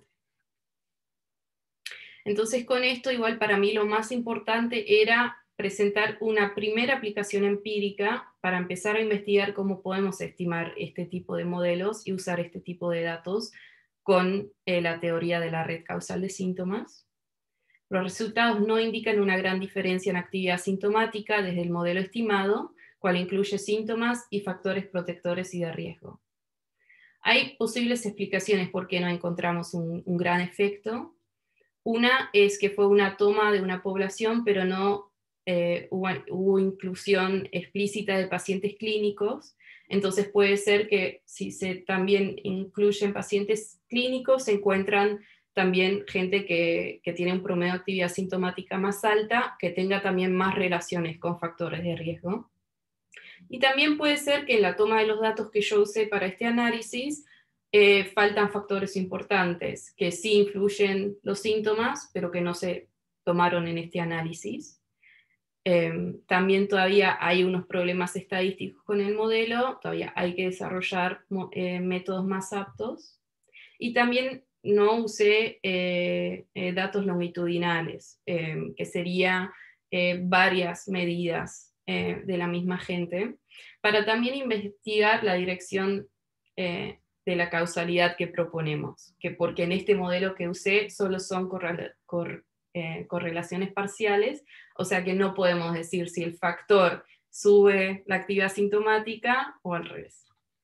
Entonces, con esto, igual para mí lo más importante era presentar una primera aplicación empírica para empezar a investigar cómo podemos estimar este tipo de modelos y usar este tipo de datos con la teoría de la red causal de síntomas. Los resultados no indican una gran diferencia en actividad sintomática desde el modelo estimado, cual incluye síntomas y factores protectores y de riesgo. Hay posibles explicaciones por qué no encontramos un gran efecto. Una es que fue una toma de una población, pero no hubo inclusión explícita de pacientes clínicos. Entonces puede ser que si se también incluyen pacientes clínicos, se encuentran también gente que tiene un promedio de actividad sintomática más alta, que tenga también más relaciones con factores de riesgo. Y también puede ser que en la toma de los datos que yo usé para este análisis, faltan factores importantes, que sí influyen los síntomas, pero que no se tomaron en este análisis. También todavía hay unos problemas estadísticos con el modelo, todavía hay que desarrollar métodos más aptos. Y también no usé datos longitudinales, que sería varias medidas de la misma gente, para también investigar la dirección de la causalidad que proponemos, porque en este modelo que usé solo son correlaciones parciales, o sea que no podemos decir si el factor sube la actividad sintomática o al revés.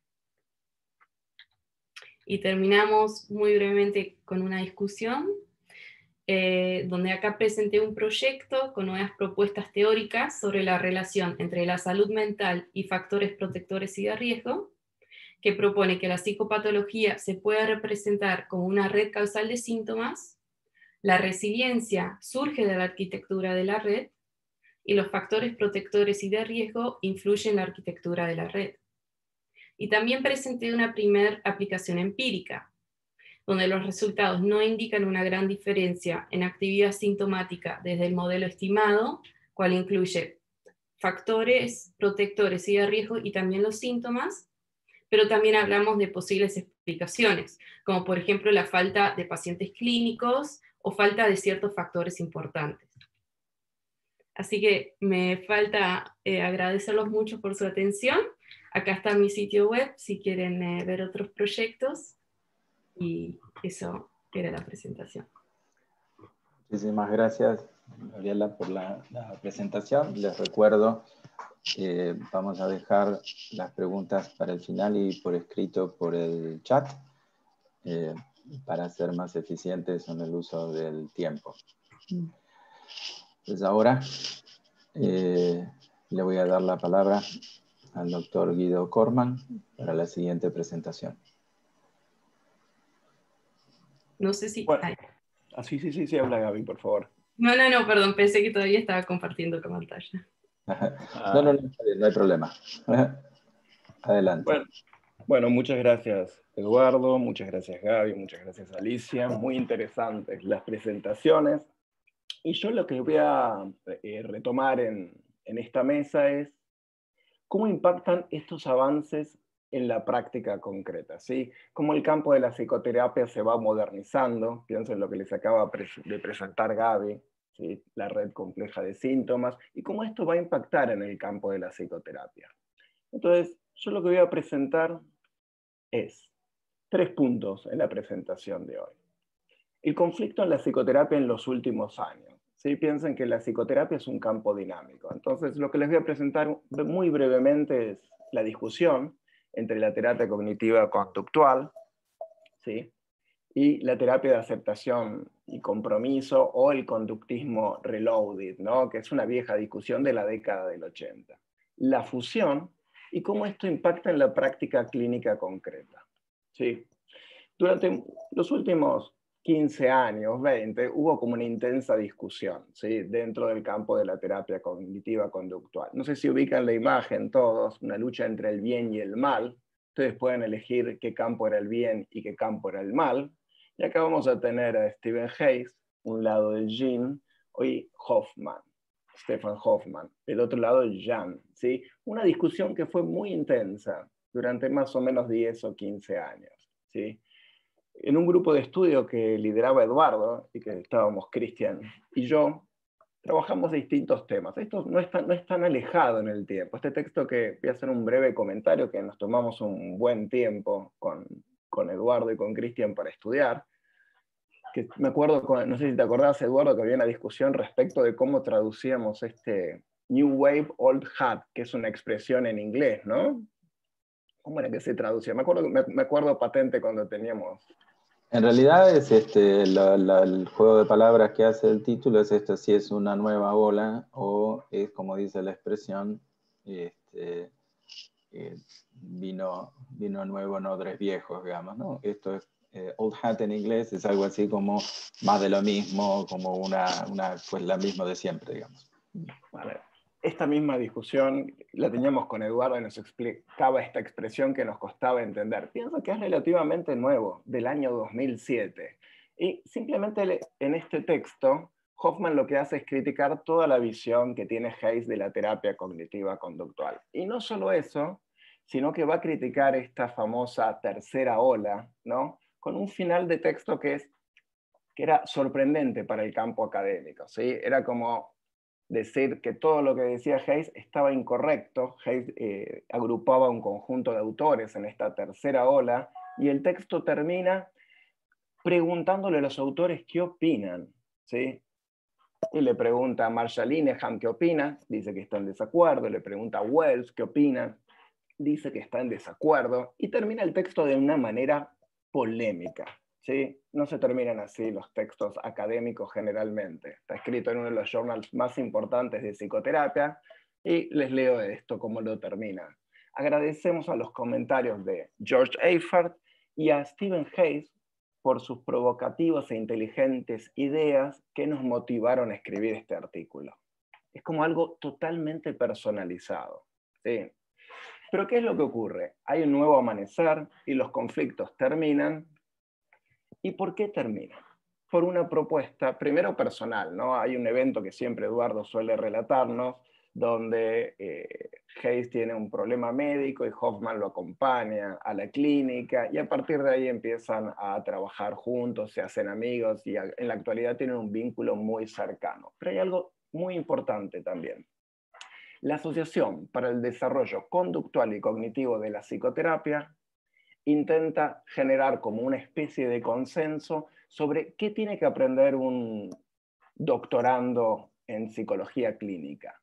Y terminamos muy brevemente con una discusión, donde acá presenté un proyecto con nuevas propuestas teóricas sobre la relación entre la salud mental y factores protectores y de riesgo, que propone que la psicopatología se puede representar como una red causal de síntomas, la resiliencia surge de la arquitectura de la red, y los factores protectores y de riesgo influyen en la arquitectura de la red. Y también presenté una primera aplicación empírica, donde los resultados no indican una gran diferencia en actividad sintomática desde el modelo estimado, cual incluye factores protectores y de riesgo y también los síntomas, pero también hablamos de posibles explicaciones, como por ejemplo la falta de pacientes clínicos o falta de ciertos factores importantes. Así que me falta agradecerlos mucho por su atención. Acá está mi sitio web si quieren ver otros proyectos. Y eso era la presentación. Muchísimas gracias, Gabriela, por la presentación. Les recuerdo que vamos a dejar las preguntas para el final y por escrito por el chat, para ser más eficientes en el uso del tiempo. Pues ahora le voy a dar la palabra al doctor Guido Corman para la siguiente presentación. No sé si... Bueno, sí, habla Gaby, por favor. No, perdón, pensé que todavía estaba compartiendo la pantalla. No hay problema. Adelante. Bueno, muchas gracias Eduardo, muchas gracias Gaby, muchas gracias Alicia, muy interesantes las presentaciones. Y yo lo que voy a retomar en esta mesa es cómo impactan estos avances en la práctica concreta, ¿sí? Cómo el campo de la psicoterapia se va modernizando, pienso en lo que les acaba de presentar Gaby, ¿sí? La red compleja de síntomas, y cómo esto va a impactar en el campo de la psicoterapia. Entonces, yo lo que voy a presentar es 3 puntos en la presentación de hoy. El conflicto en la psicoterapia en los últimos años. ¿Sí? Piensen que la psicoterapia es un campo dinámico. Entonces, lo que les voy a presentar muy brevemente es la discusión entre la terapia cognitiva conductual, ¿sí? y la terapia de aceptación y compromiso, o el conductismo reloaded, ¿no? que es una vieja discusión de la década del 80. La fusión y cómo esto impacta en la práctica clínica concreta. ¿Sí? Durante los últimos 15 años, 20, hubo como una intensa discusión, ¿sí? dentro del campo de la terapia cognitiva conductual. No sé si ubican la imagen todos, una lucha entre el bien y el mal. Ustedes pueden elegir qué campo era el bien y qué campo era el mal. Y acá vamos a tener a Stephen Hayes, un lado de Jean, y Stefan Hoffman, el otro lado Jan. ¿Sí? Una discusión que fue muy intensa durante más o menos 10 o 15 años. ¿Sí? En un grupo de estudio que lideraba Eduardo, y que estábamos Cristian y yo, trabajamos distintos temas. Esto no es tan alejado en el tiempo. Este texto, que voy a hacer un breve comentario, que nos tomamos un buen tiempo con Eduardo y con Cristian para estudiar, que me acuerdo, no sé si te acordás, Eduardo, que había una discusión respecto de cómo traducíamos este New Wave Old Hat, que es una expresión en inglés, ¿no? ¿Cómo era que se traducía? Me acuerdo patente cuando teníamos... En realidad es el juego de palabras que hace el título, es esto: si es una nueva ola, o es, como dice la expresión, vino nuevo en odres viejos, digamos, ¿no? Esto es, old hat en inglés es algo así como más de lo mismo, como pues la misma de siempre, digamos. Vale. Esta misma discusión la teníamos con Eduardo, y nos explicaba esta expresión que nos costaba entender. Pienso que es relativamente nuevo, del año 2007. Y simplemente en este texto, Hoffman lo que hace es criticar toda la visión que tiene Hayes de la terapia cognitiva conductual. Y no solo eso, sino que va a criticar esta famosa tercera ola, ¿no? con un final de texto que era sorprendente para el campo académico, ¿sí? Era como decir que todo lo que decía Hayes estaba incorrecto. Hayes agrupaba un conjunto de autores en esta tercera ola, y el texto termina preguntándole a los autores qué opinan, ¿sí? Y le pregunta a Marshall Linehan qué opina, dice que está en desacuerdo, le pregunta a Wells qué opina, dice que está en desacuerdo, y termina el texto de una manera polémica, ¿sí? No se terminan así los textos académicos generalmente. Está escrito en uno de los journals más importantes de psicoterapia, y les leo esto como lo termina. Agradecemos a los comentarios de George Eifert y a Stephen Hayes por sus provocativas e inteligentes ideas que nos motivaron a escribir este artículo. Es como algo totalmente personalizado, ¿sí? Pero ¿qué es lo que ocurre? Hay un nuevo amanecer y los conflictos terminan. ¿Y por qué terminan? Por una propuesta, primero personal, ¿no? Hay un evento que siempre Eduardo suele relatarnos, donde Hayes tiene un problema médico y Hoffman lo acompaña a la clínica, y a partir de ahí empiezan a trabajar juntos, se hacen amigos, y en la actualidad tienen un vínculo muy cercano. Pero hay algo muy importante también. La Asociación para el Desarrollo Conductual y Cognitivo de la Psicoterapia intenta generar como una especie de consenso sobre qué tiene que aprender un doctorando en psicología clínica.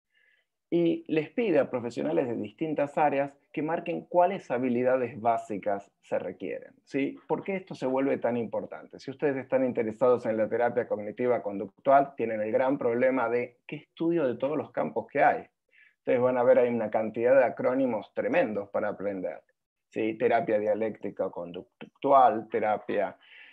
Y les pide a profesionales de distintas áreas que marquen cuáles habilidades básicas se requieren, ¿sí? ¿Por qué esto se vuelve tan importante? Si ustedes están interesados en la terapia cognitiva conductual, tienen el gran problema de qué estudio de todos los campos que hay. Ustedes van a ver, hay una cantidad de acrónimos tremendos para aprender, ¿sí? Terapia dialéctica conductual, terapia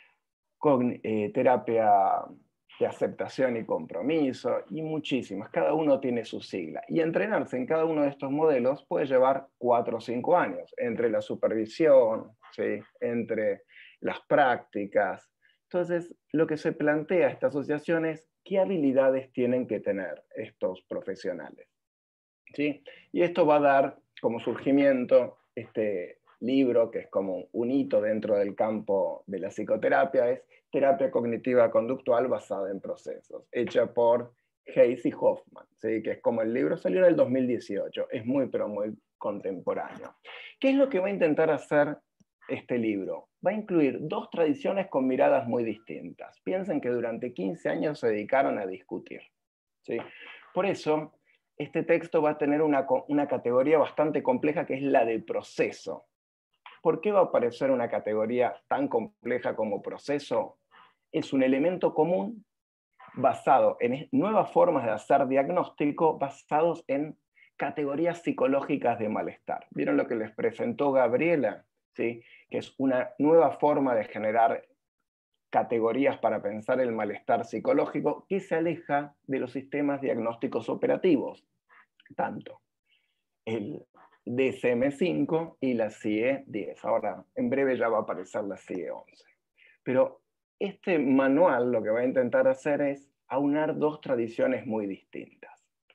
de aceptación y compromiso, y muchísimas. Cada uno tiene su sigla. Y entrenarse en cada uno de estos modelos puede llevar 4 o 5 años, entre la supervisión, ¿sí? Entre las prácticas. Entonces, lo que se plantea esta asociación es qué habilidades tienen que tener estos profesionales, ¿sí? Y esto va a dar como surgimiento este libro, que es como un hito dentro del campo de la psicoterapia, es Terapia Cognitiva Conductual basada en procesos, hecha por Hayes y Hoffman, ¿sí? Que es como el libro, salió en el 2018, es muy, pero muy contemporáneo. ¿Qué es lo que va a intentar hacer este libro? Va a incluir 2 tradiciones con miradas muy distintas. Piensen que durante 15 años se dedicaron a discutir, ¿sí? Por eso, este texto va a tener una categoría bastante compleja, que es la de proceso. ¿Por qué va a aparecer una categoría tan compleja como proceso? Es un elemento común basado en nuevas formas de hacer diagnóstico basados en categorías psicológicas de malestar. ¿Vieron lo que les presentó Gabriela? ¿Sí? Que es una nueva forma de generar categorías para pensar el malestar psicológico que se aleja de los sistemas diagnósticos operativos, tanto el DSM-5 y la CIE-10. Ahora, en breve ya va a aparecer la CIE-11. Pero este manual lo que va a intentar hacer es aunar 2 tradiciones muy distintas.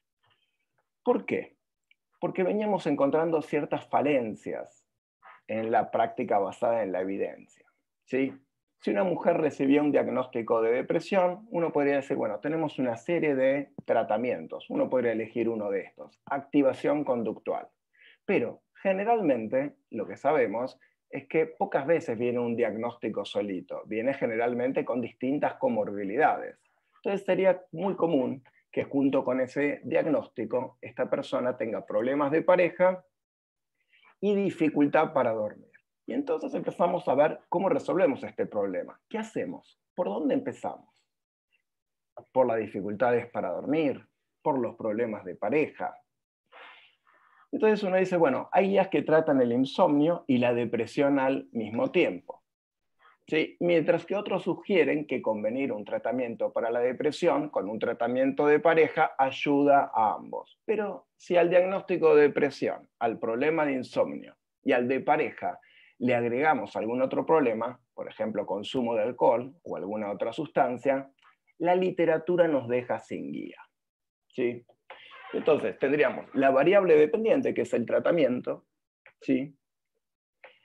¿Por qué? Porque veníamos encontrando ciertas falencias en la práctica basada en la evidencia, ¿sí? Si una mujer recibía un diagnóstico de depresión, uno podría decir, bueno, tenemos una serie de tratamientos, uno podría elegir uno de estos, activación conductual. Pero generalmente lo que sabemos es que pocas veces viene un diagnóstico solito, viene generalmente con distintas comorbilidades. Entonces sería muy común que junto con ese diagnóstico esta persona tenga problemas de pareja y dificultad para dormir. Y entonces empezamos a ver cómo resolvemos este problema. ¿Qué hacemos? ¿Por dónde empezamos? ¿Por las dificultades para dormir? ¿Por los problemas de pareja? Entonces uno dice, bueno, hay guías que tratan el insomnio y la depresión al mismo tiempo, ¿sí? Mientras que otros sugieren que convenir un tratamiento para la depresión con un tratamiento de pareja ayuda a ambos. Pero si al diagnóstico de depresión, al problema de insomnio y al de pareja le agregamos algún otro problema, por ejemplo, consumo de alcohol o alguna otra sustancia, la literatura nos deja sin guía, ¿sí? Entonces tendríamos la variable dependiente, que es el tratamiento, ¿sí?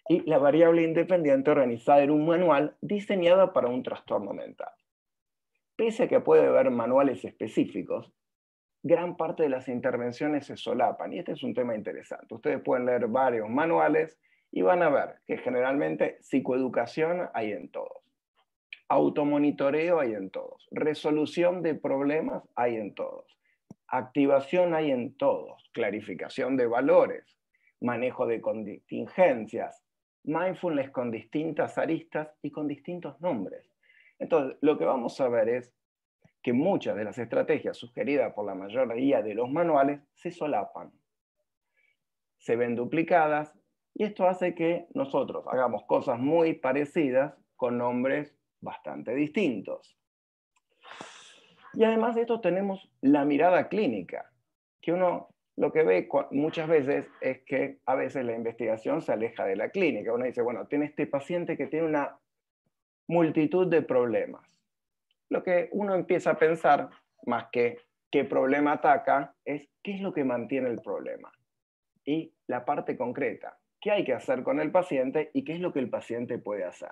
y la variable independiente organizada en un manual diseñado para un trastorno mental. Pese a que puede haber manuales específicos, gran parte de las intervenciones se solapan, y este es un tema interesante. Ustedes pueden leer varios manuales y van a ver que generalmente psicoeducación hay en todos, automonitoreo hay en todos, resolución de problemas hay en todos, activación hay en todos, clarificación de valores, manejo de contingencias, mindfulness con distintas aristas y con distintos nombres. Entonces, lo que vamos a ver es que muchas de las estrategias sugeridas por la mayoría de los manuales se solapan, se ven duplicadas, y esto hace que nosotros hagamos cosas muy parecidas con nombres bastante distintos. Y además de esto tenemos la mirada clínica, que uno lo que ve muchas veces es que a veces la investigación se aleja de la clínica. Uno dice, bueno, tiene este paciente que tiene una multitud de problemas. Lo que uno empieza a pensar, más que qué problema ataca, es qué es lo que mantiene el problema. Y la parte concreta, qué hay que hacer con el paciente y qué es lo que el paciente puede hacer.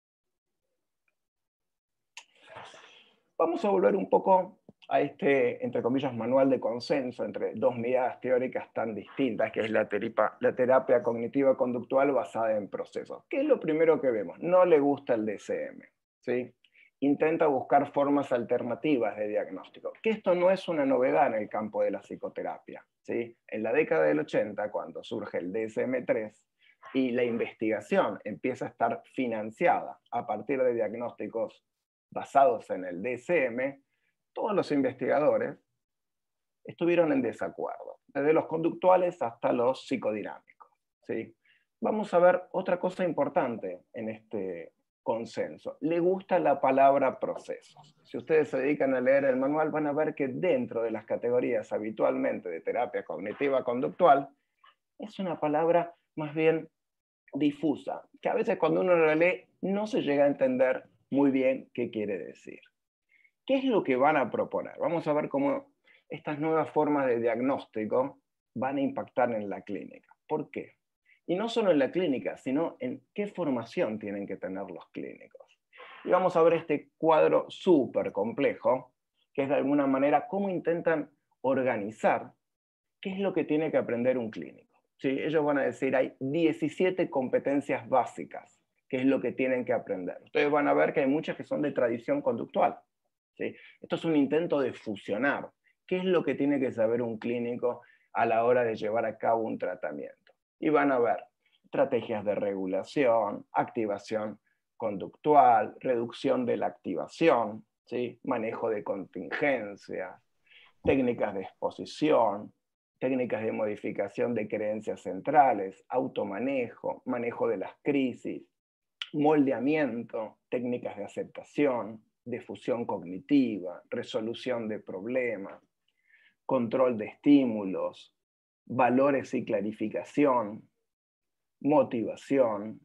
Vamos a volver un poco a este, entre comillas, manual de consenso entre dos miradas teóricas tan distintas, que es la terapia cognitiva conductual basada en procesos. ¿Qué es lo primero que vemos? No le gusta el DSM, ¿sí? Intenta buscar formas alternativas de diagnóstico, que esto no es una novedad en el campo de la psicoterapia, ¿sí? En la década del 80, cuando surge el DSM-3, y la investigación empieza a estar financiada a partir de diagnósticos basados en el DSM, todos los investigadores estuvieron en desacuerdo, desde los conductuales hasta los psicodinámicos, ¿sí? Vamos a ver otra cosa importante en este consenso. Le gusta la palabra procesos. Si ustedes se dedican a leer el manual, van a ver que dentro de las categorías habitualmente de terapia cognitiva conductual, es una palabra más bien difusa, que a veces cuando uno la lee no se llega a entender muy bien qué quiere decir. ¿Qué es lo que van a proponer? Vamos a ver cómo estas nuevas formas de diagnóstico van a impactar en la clínica. ¿Por qué? Y no solo en la clínica, sino en qué formación tienen que tener los clínicos. Y vamos a ver este cuadro súper complejo, que es de alguna manera cómo intentan organizar qué es lo que tiene que aprender un clínico. ¿Sí? Ellos van a decir, hay 17 competencias básicas, que es lo que tienen que aprender. Ustedes van a ver que hay muchas que son de tradición conductual, ¿sí? Esto es un intento de fusionar qué es lo que tiene que saber un clínico a la hora de llevar a cabo un tratamiento. Y van a ver estrategias de regulación, activación conductual, reducción de la activación, ¿sí? Manejo de contingencias, técnicas de exposición, técnicas de modificación de creencias centrales, automanejo, manejo de las crisis, moldeamiento, técnicas de aceptación, difusión cognitiva, resolución de problemas, control de estímulos, valores y clarificación, motivación,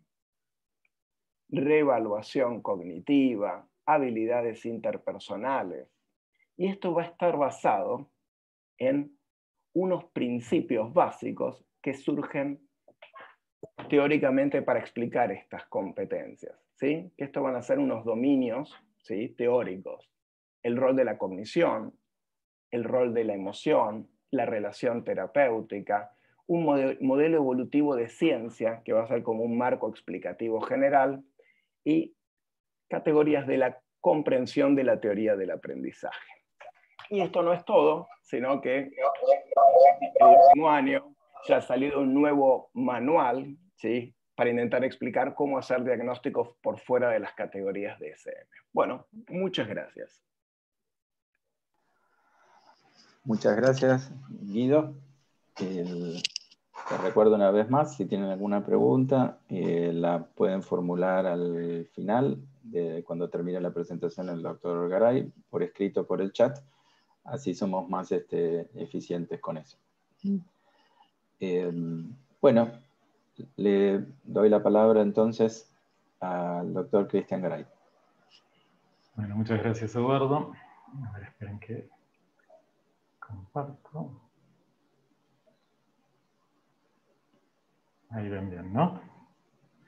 reevaluación cognitiva, habilidades interpersonales. Y esto va a estar basado en unos principios básicos que surgen teóricamente para explicar estas competencias, ¿sí? Estos van a ser unos dominios, ¿sí?, teóricos. El rol de la cognición, el rol de la emoción, la relación terapéutica, un modelo evolutivo de ciencia que va a ser como un marco explicativo general, y categorías de la comprensión de la teoría del aprendizaje. Y esto no es todo, sino que el último año ya ha salido un nuevo manual, ¿sí?, para intentar explicar cómo hacer diagnósticos por fuera de las categorías de DSM. Bueno, muchas gracias. Muchas gracias, Guido. Les recuerdo una vez más, si tienen alguna pregunta, la pueden formular al final, cuando termine la presentación el doctor Garay, por escrito por el chat. Así somos más eficientes con eso. Bueno, le doy la palabra entonces al doctor Cristian Garay. Bueno, muchas gracias, Eduardo. A ver, esperen que comparto. Ahí ven bien, ¿no?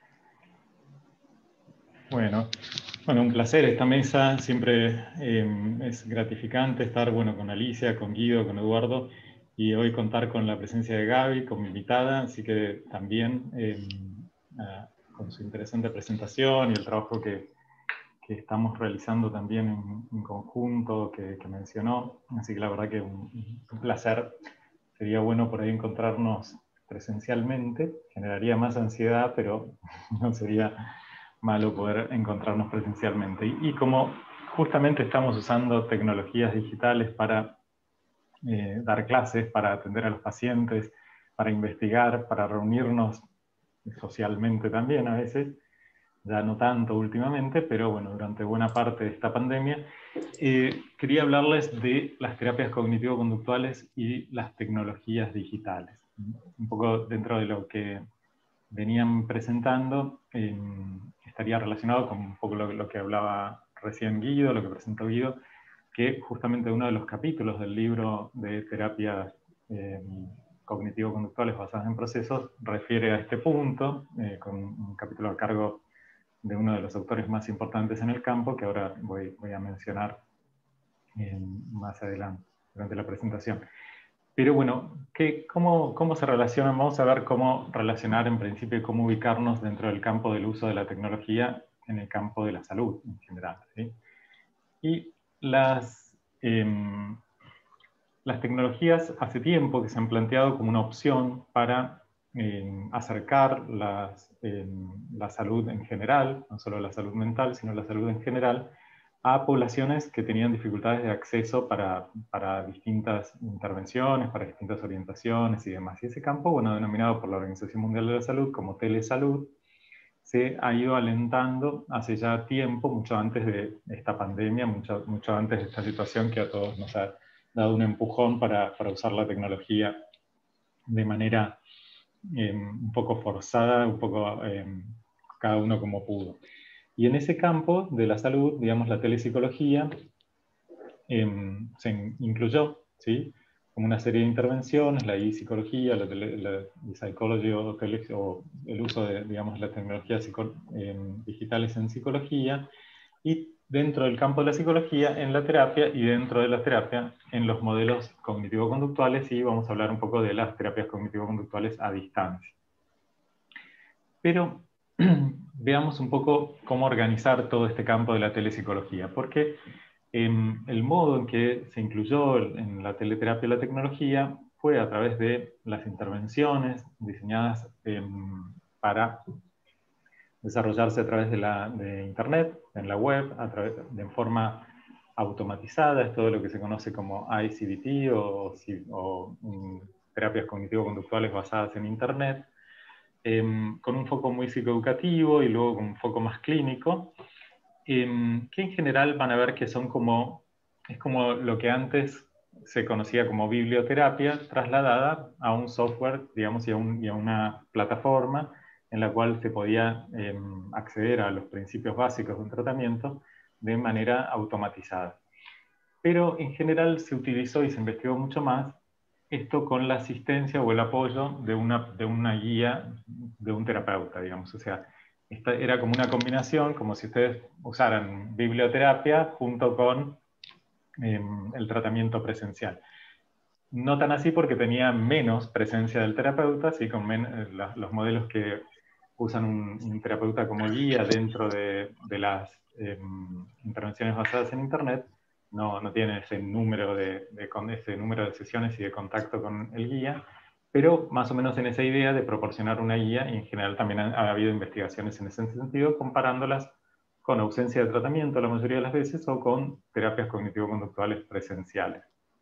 Bueno, un placer esta mesa. Siempre es gratificante estar con Alicia, con Guido, con Eduardo, y hoy contar con la presencia de Gaby, con mi invitada, así que también con su interesante presentación y el trabajo que estamos realizando también en conjunto, que mencionó. Así que la verdad que un placer. Sería bueno por ahí encontrarnos presencialmente. Generaría más ansiedad, pero no sería malo poder encontrarnos presencialmente. Y como justamente estamos usando tecnologías digitales para dar clases, para atender a los pacientes, para investigar, para reunirnos socialmente también a veces, ya no tanto últimamente, pero bueno, durante buena parte de esta pandemia, quería hablarles de las terapias cognitivo-conductuales y las tecnologías digitales. Un poco dentro de lo que venían presentando, estaría relacionado con un poco lo que hablaba recién Guido, lo que presentó Guido, que justamente uno de los capítulos del libro de terapias cognitivo-conductuales basadas en procesos refiere a este punto, con un capítulo a cargo de uno de los autores más importantes en el campo, que ahora voy a mencionar más adelante, durante la presentación. Pero bueno, ¿cómo se relacionan? Vamos a ver cómo relacionar en principio y cómo ubicarnos dentro del campo del uso de la tecnología en el campo de la salud en general, ¿sí? Y las tecnologías hace tiempo que se han planteado como una opción para acercar la salud en general, no solo la salud mental, sino la salud en general, a poblaciones que tenían dificultades de acceso para distintas intervenciones, para distintas orientaciones y demás. Y ese campo, denominado por la Organización Mundial de la Salud como telesalud, se ha ido alentando hace ya tiempo, mucho antes de esta pandemia, mucho antes de esta situación que a todos nos ha dado un empujón para usar la tecnología de manera un poco forzada, un poco cada uno como pudo. Y en ese campo de la salud, digamos, la telepsicología se incluyó, ¿sí?, como una serie de intervenciones, la e-psicología, la e-psychology o el uso de, digamos, las tecnologías digitales en psicología, y dentro del campo de la psicología en la terapia, y dentro de la terapia en los modelos cognitivo-conductuales, y vamos a hablar un poco de las terapias cognitivo-conductuales a distancia. Pero veamos un poco cómo organizar todo este campo de la telepsicología, porque el modo en que se incluyó en la teleterapia la tecnología fue a través de las intervenciones diseñadas para desarrollarse a través de Internet, en la web, de forma automatizada. Es todo lo que se conoce como ICDT o terapias cognitivo-conductuales basadas en Internet, con un foco muy psicoeducativo y luego con un foco más clínico, que en general van a ver que es como lo que antes se conocía como biblioterapia trasladada a un software, digamos, y a una plataforma en la cual se podía acceder a los principios básicos de un tratamiento de manera automatizada. Pero en general se utilizó y se investigó mucho más esto con la asistencia o el apoyo de una guía de un terapeuta, digamos. O sea, esta era como una combinación, como si ustedes usaran biblioterapia junto con el tratamiento presencial. No tan así porque tenía menos presencia del terapeuta, ¿sí? Los modelos que usan un terapeuta como guía dentro de las intervenciones basadas en Internet, no tiene ese número de sesiones y de contacto con el guía, pero más o menos en esa idea de proporcionar una guía, y en general también ha habido investigaciones en ese sentido, comparándolas con ausencia de tratamiento la mayoría de las veces o con terapias cognitivo-conductuales presenciales.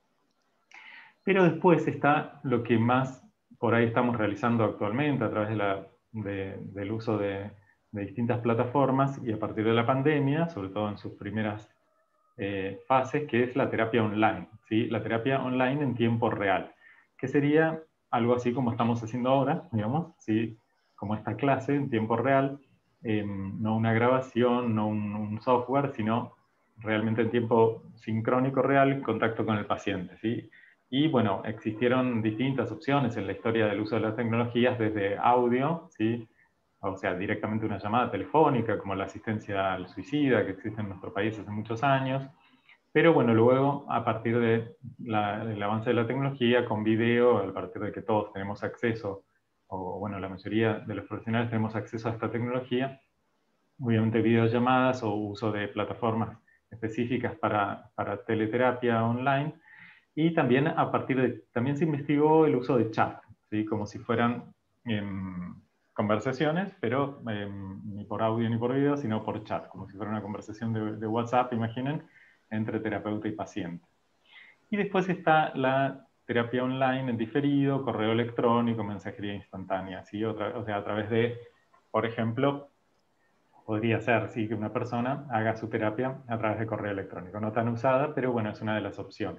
Pero después está lo que más por ahí estamos realizando actualmente a través del uso de distintas plataformas y a partir de la pandemia, sobre todo en sus primeras fases, que es la terapia online, ¿sí? La terapia online en tiempo real, que sería algo así como estamos haciendo ahora, digamos, ¿sí? Como esta clase en tiempo real, no una grabación, no un software, sino realmente en tiempo sincrónico real, en contacto con el paciente, ¿sí? Y bueno, existieron distintas opciones en la historia del uso de las tecnologías, desde audio, ¿sí?, o sea, directamente una llamada telefónica, como la asistencia al suicida que existe en nuestro país hace muchos años. Pero bueno, luego, a partir del avance de la tecnología, con video, a partir de que todos tenemos acceso, o bueno, la mayoría de los profesionales tenemos acceso a esta tecnología, obviamente videollamadas o uso de plataformas específicas para teleterapia online, y también también se investigó el uso de chat, ¿sí? Como si fueran conversaciones, pero ni por audio ni por video, sino por chat, como si fuera una conversación de WhatsApp, imaginen, entre terapeuta y paciente. Y después está la terapia online en diferido, correo electrónico, mensajería instantánea, ¿sí? O sea, a través de, por ejemplo, podría ser, sí, que una persona haga su terapia a través de correo electrónico. No tan usada, pero bueno, es una de las opciones.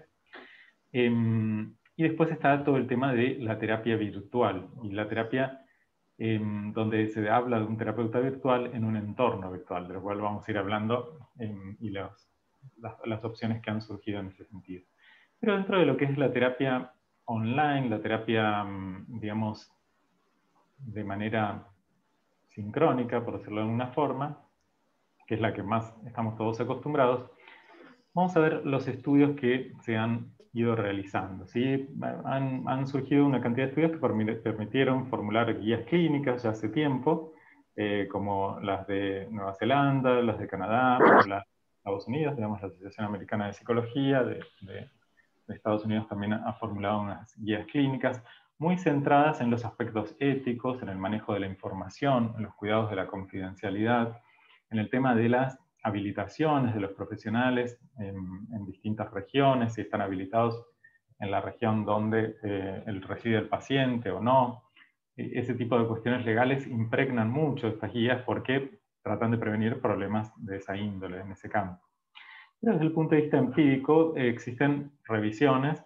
Y después está todo el tema de la terapia virtual, y la terapia donde se habla de un terapeuta virtual en un entorno virtual, de lo cual vamos a ir hablando, y las opciones que han surgido en ese sentido. Pero dentro de lo que es la terapia online, la terapia, digamos, de manera sincrónica, por decirlo de alguna forma, que es la que más estamos todos acostumbrados, vamos a ver los estudios que se han ido realizando, ¿sí? Han surgido una cantidad de estudios que permitieron formular guías clínicas ya hace tiempo, como las de Nueva Zelanda, las de Canadá, las de Estados Unidos, digamos, la Asociación Americana de Psicología de Estados Unidos también ha formulado unas guías clínicas muy centradas en los aspectos éticos, en el manejo de la información, en los cuidados de la confidencialidad, en el tema de las habilitaciones de los profesionales en distintas regiones, si están habilitados en la región donde reside el paciente o no. Ese tipo de cuestiones legales impregnan mucho estas guías porque tratan de prevenir problemas de esa índole en ese campo. Pero desde el punto de vista empírico, existen revisiones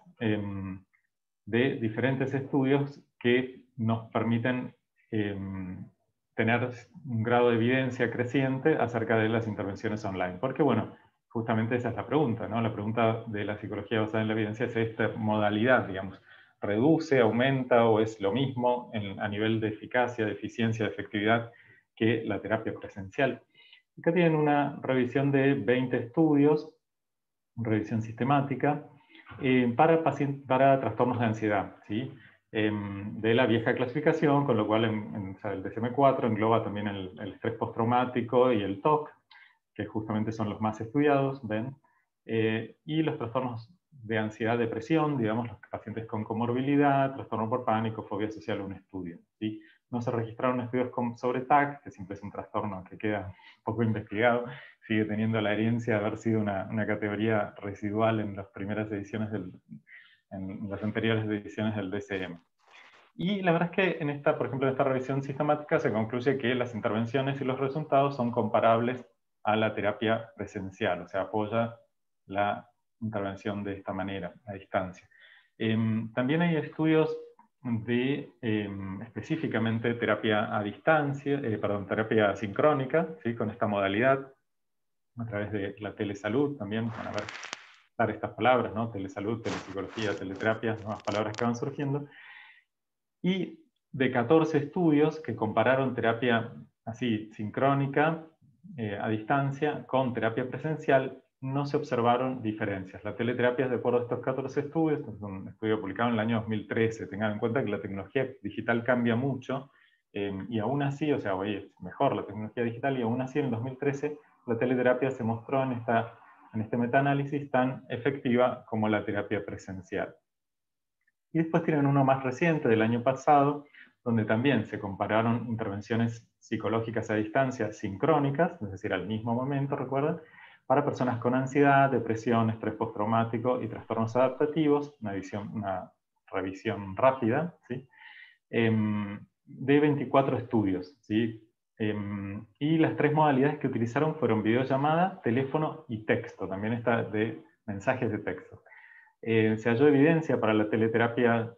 de diferentes estudios que nos permiten tener un grado de evidencia creciente acerca de las intervenciones online. Porque, bueno, justamente esa es la pregunta, ¿no? La pregunta de la psicología basada en la evidencia es esta modalidad, digamos. ¿Reduce, aumenta o es lo mismo a nivel de eficacia, de eficiencia, de efectividad que la terapia presencial? Acá tienen una revisión de 20 estudios, revisión sistemática, para trastornos de ansiedad, ¿sí? De la vieja clasificación, con lo cual o sea, el DSM-4 engloba también el estrés postraumático y el TOC, que justamente son los más estudiados, ¿ven? Y los trastornos de ansiedad, depresión, digamos, los pacientes con comorbilidad, trastorno por pánico, fobia social, un estudio, ¿sí? No se registraron estudios sobre TAC, que siempre es un trastorno que queda poco investigado, sigue teniendo la herencia de haber sido una categoría residual en las primeras ediciones en las anteriores ediciones del DSM. Y la verdad es que por ejemplo, en esta revisión sistemática se concluye que las intervenciones y los resultados son comparables a la terapia presencial, o sea, apoya la intervención de esta manera, a distancia. También hay estudios de específicamente terapia a distancia, terapia sincrónica, ¿sí? Con esta modalidad, a través de la telesalud también, van a ver estas palabras, ¿no? Telesalud, telepsicología, teleterapia, nuevas palabras que van surgiendo. Y de 14 estudios que compararon terapia así sincrónica, a distancia, con terapia presencial, no se observaron diferencias. La teleterapia es de acuerdo a estos 14 estudios, es un estudio publicado en el año 2013. Tengan en cuenta que la tecnología digital cambia mucho, y aún así, o sea, hoy es mejor la tecnología digital, y aún así en el 2013 la teleterapia se mostró en este metaanálisis tan efectiva como la terapia presencial. Y después tienen uno más reciente del año pasado, donde también se compararon intervenciones psicológicas a distancia sincrónicas, es decir, al mismo momento, recuerden, para personas con ansiedad, depresión, estrés postraumático y trastornos adaptativos, una revisión rápida, ¿sí? De 24 estudios, ¿sí? Y las 3 modalidades que utilizaron fueron videollamada, teléfono y texto, también está de mensajes de texto. Se halló evidencia para la teleterapia,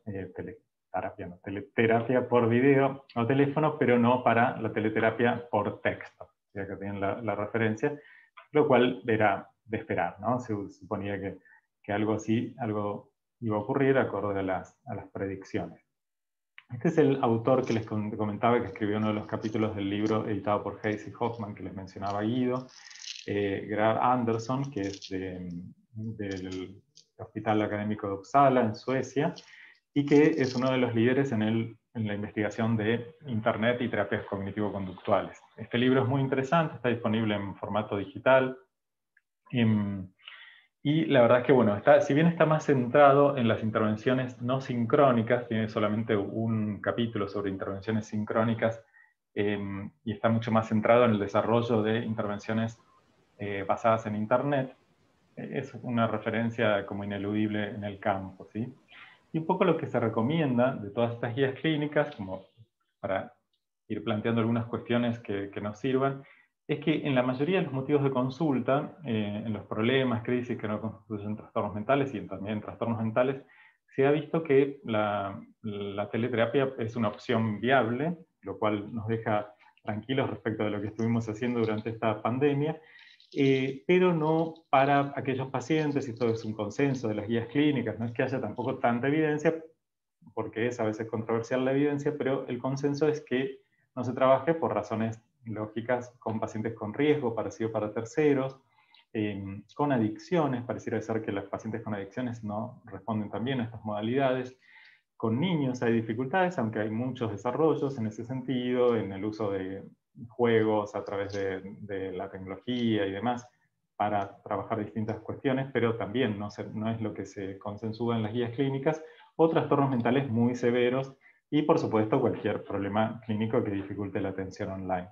teleterapia por video o teléfono, pero no para la teleterapia por texto. Ya que tienen la referencia, lo cual era de esperar, ¿no? Se suponía que algo así, algo iba a ocurrir acorde a las predicciones. Este es el autor que les comentaba, que escribió uno de los capítulos del libro editado por Hayes y Hoffman, que les mencionaba Guido. Gerard Andersson, que es del Hospital Académico de Uppsala, en Suecia, y que es uno de los líderes en la investigación de Internet y terapias cognitivo-conductuales. Este libro es muy interesante, está disponible en formato digital. Y la verdad es que, bueno, si bien está más centrado en las intervenciones no sincrónicas, tiene solamente un capítulo sobre intervenciones sincrónicas, y está mucho más centrado en el desarrollo de intervenciones basadas en Internet, es una referencia como ineludible en el campo, ¿sí? Y un poco lo que se recomienda de todas estas guías clínicas, como para ir planteando algunas cuestiones que nos sirvan, es que en la mayoría de los motivos de consulta, en los problemas, crisis que no constituyen trastornos mentales y también trastornos mentales, se ha visto que la teleterapia es una opción viable, lo cual nos deja tranquilos respecto de lo que estuvimos haciendo durante esta pandemia, pero no para aquellos pacientes, y esto es un consenso de las guías clínicas, no es que haya tampoco tanta evidencia, porque es a veces controversial la evidencia, pero el consenso es que no se trabaje por razones lógicas con pacientes con riesgo, parecido para terceros, con adicciones, pareciera ser que los pacientes con adicciones no responden también a estas modalidades. Con niños hay dificultades, aunque hay muchos desarrollos en ese sentido, en el uso de juegos a través de la tecnología y demás, para trabajar distintas cuestiones, pero también no es lo que se consensúa en las guías clínicas, o trastornos mentales muy severos, y por supuesto cualquier problema clínico que dificulte la atención online.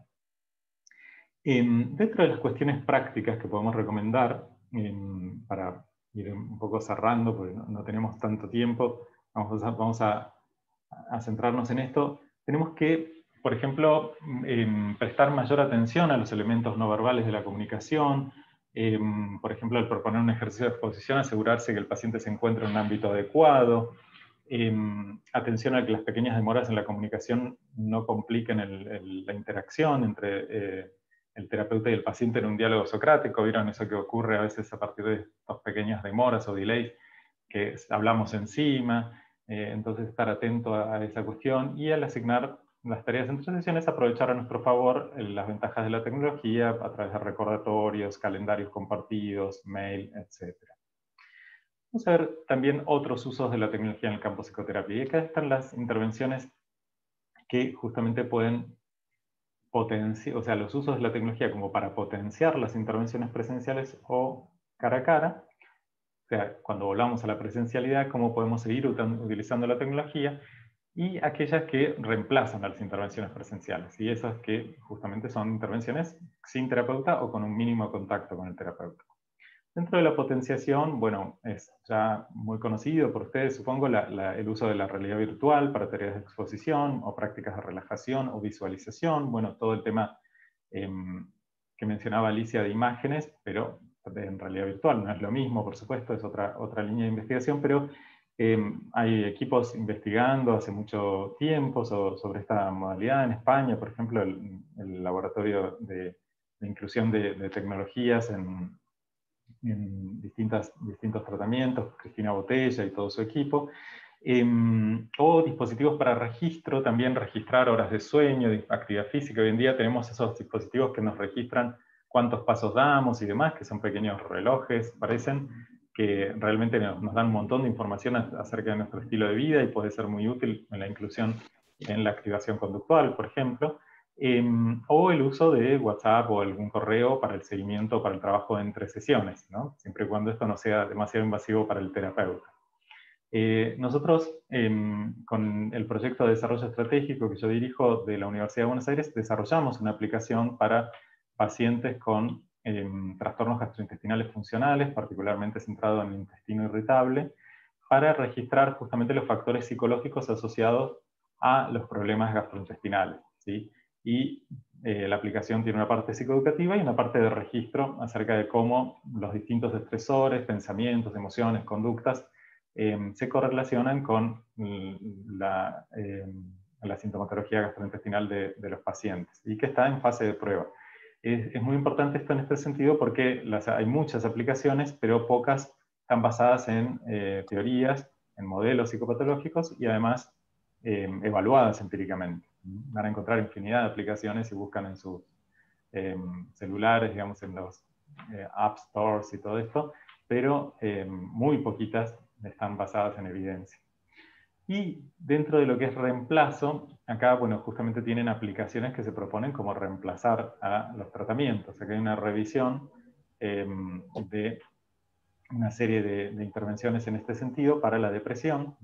Dentro de las cuestiones prácticas que podemos recomendar, para ir un poco cerrando, porque no tenemos tanto tiempo, vamos a centrarnos en esto, tenemos que, por ejemplo, prestar mayor atención a los elementos no verbales de la comunicación. Por ejemplo, al proponer un ejercicio de exposición, asegurarse que el paciente se encuentre en un ámbito adecuado. Atención a que las pequeñas demoras en la comunicación no compliquen la interacción entre el terapeuta y el paciente en un diálogo socrático. ¿Vieron eso que ocurre a veces a partir de estas pequeñas demoras o delays que hablamos encima? Entonces estar atento a esa cuestión, y al asignar las tareas entre sesiones, aprovechar a nuestro favor las ventajas de la tecnología a través de recordatorios, calendarios compartidos, mail, etc. Vamos a ver también otros usos de la tecnología en el campo psicoterapia. Y acá están las intervenciones que justamente pueden potenciar, o sea, los usos de la tecnología como para potenciar las intervenciones presenciales o cara a cara. O sea, cuando volvamos a la presencialidad, cómo podemos seguir utilizando la tecnología, y aquellas que reemplazan a las intervenciones presenciales, y esas que justamente son intervenciones sin terapeuta o con un mínimo contacto con el terapeuta. Dentro de la potenciación, bueno, es ya muy conocido por ustedes, supongo, el uso de la realidad virtual para tareas de exposición o prácticas de relajación o visualización. Bueno, todo el tema que mencionaba Alicia de imágenes, pero en realidad virtual. No es lo mismo, por supuesto, es otra línea de investigación, pero hay equipos investigando hace mucho tiempo sobre esta modalidad en España. Por ejemplo, el laboratorio de inclusión de tecnologías en distintos tratamientos, Cristina Botella y todo su equipo, o dispositivos para registro, también registrar horas de sueño, de actividad física. Hoy en día tenemos esos dispositivos que nos registran cuántos pasos damos y demás, que son pequeños relojes, parecen, que realmente nos dan un montón de información acerca de nuestro estilo de vida, y puede ser muy útil en la inclusión en la activación conductual, por ejemplo. O el uso de WhatsApp o algún correo para el seguimiento, para el trabajo entre sesiones, ¿no? Siempre y cuando esto no sea demasiado invasivo para el terapeuta. Nosotros, con el proyecto de desarrollo estratégico que yo dirijo de la Universidad de Buenos Aires, desarrollamos una aplicación para pacientes con trastornos gastrointestinales funcionales, particularmente centrado en el intestino irritable, para registrar justamente los factores psicológicos asociados a los problemas gastrointestinales, ¿sí? Y la aplicación tiene una parte psicoeducativa y una parte de registro acerca de cómo los distintos estresores, pensamientos, emociones, conductas se correlacionan con la sintomatología gastrointestinal de los pacientes, y que está en fase de prueba. Es muy importante esto en este sentido porque hay muchas aplicaciones, pero pocas están basadas en teorías, en modelos psicopatológicos, y además evaluadas empíricamente. Van a encontrar infinidad de aplicaciones si buscan en sus celulares, digamos, en los App Stores y todo esto, pero muy poquitas están basadas en evidencia. Y dentro de lo que es reemplazo, acá, bueno, justamente tienen aplicaciones que se proponen como reemplazar a los tratamientos. Acá hay una revisión de una serie de intervenciones en este sentido para la depresión.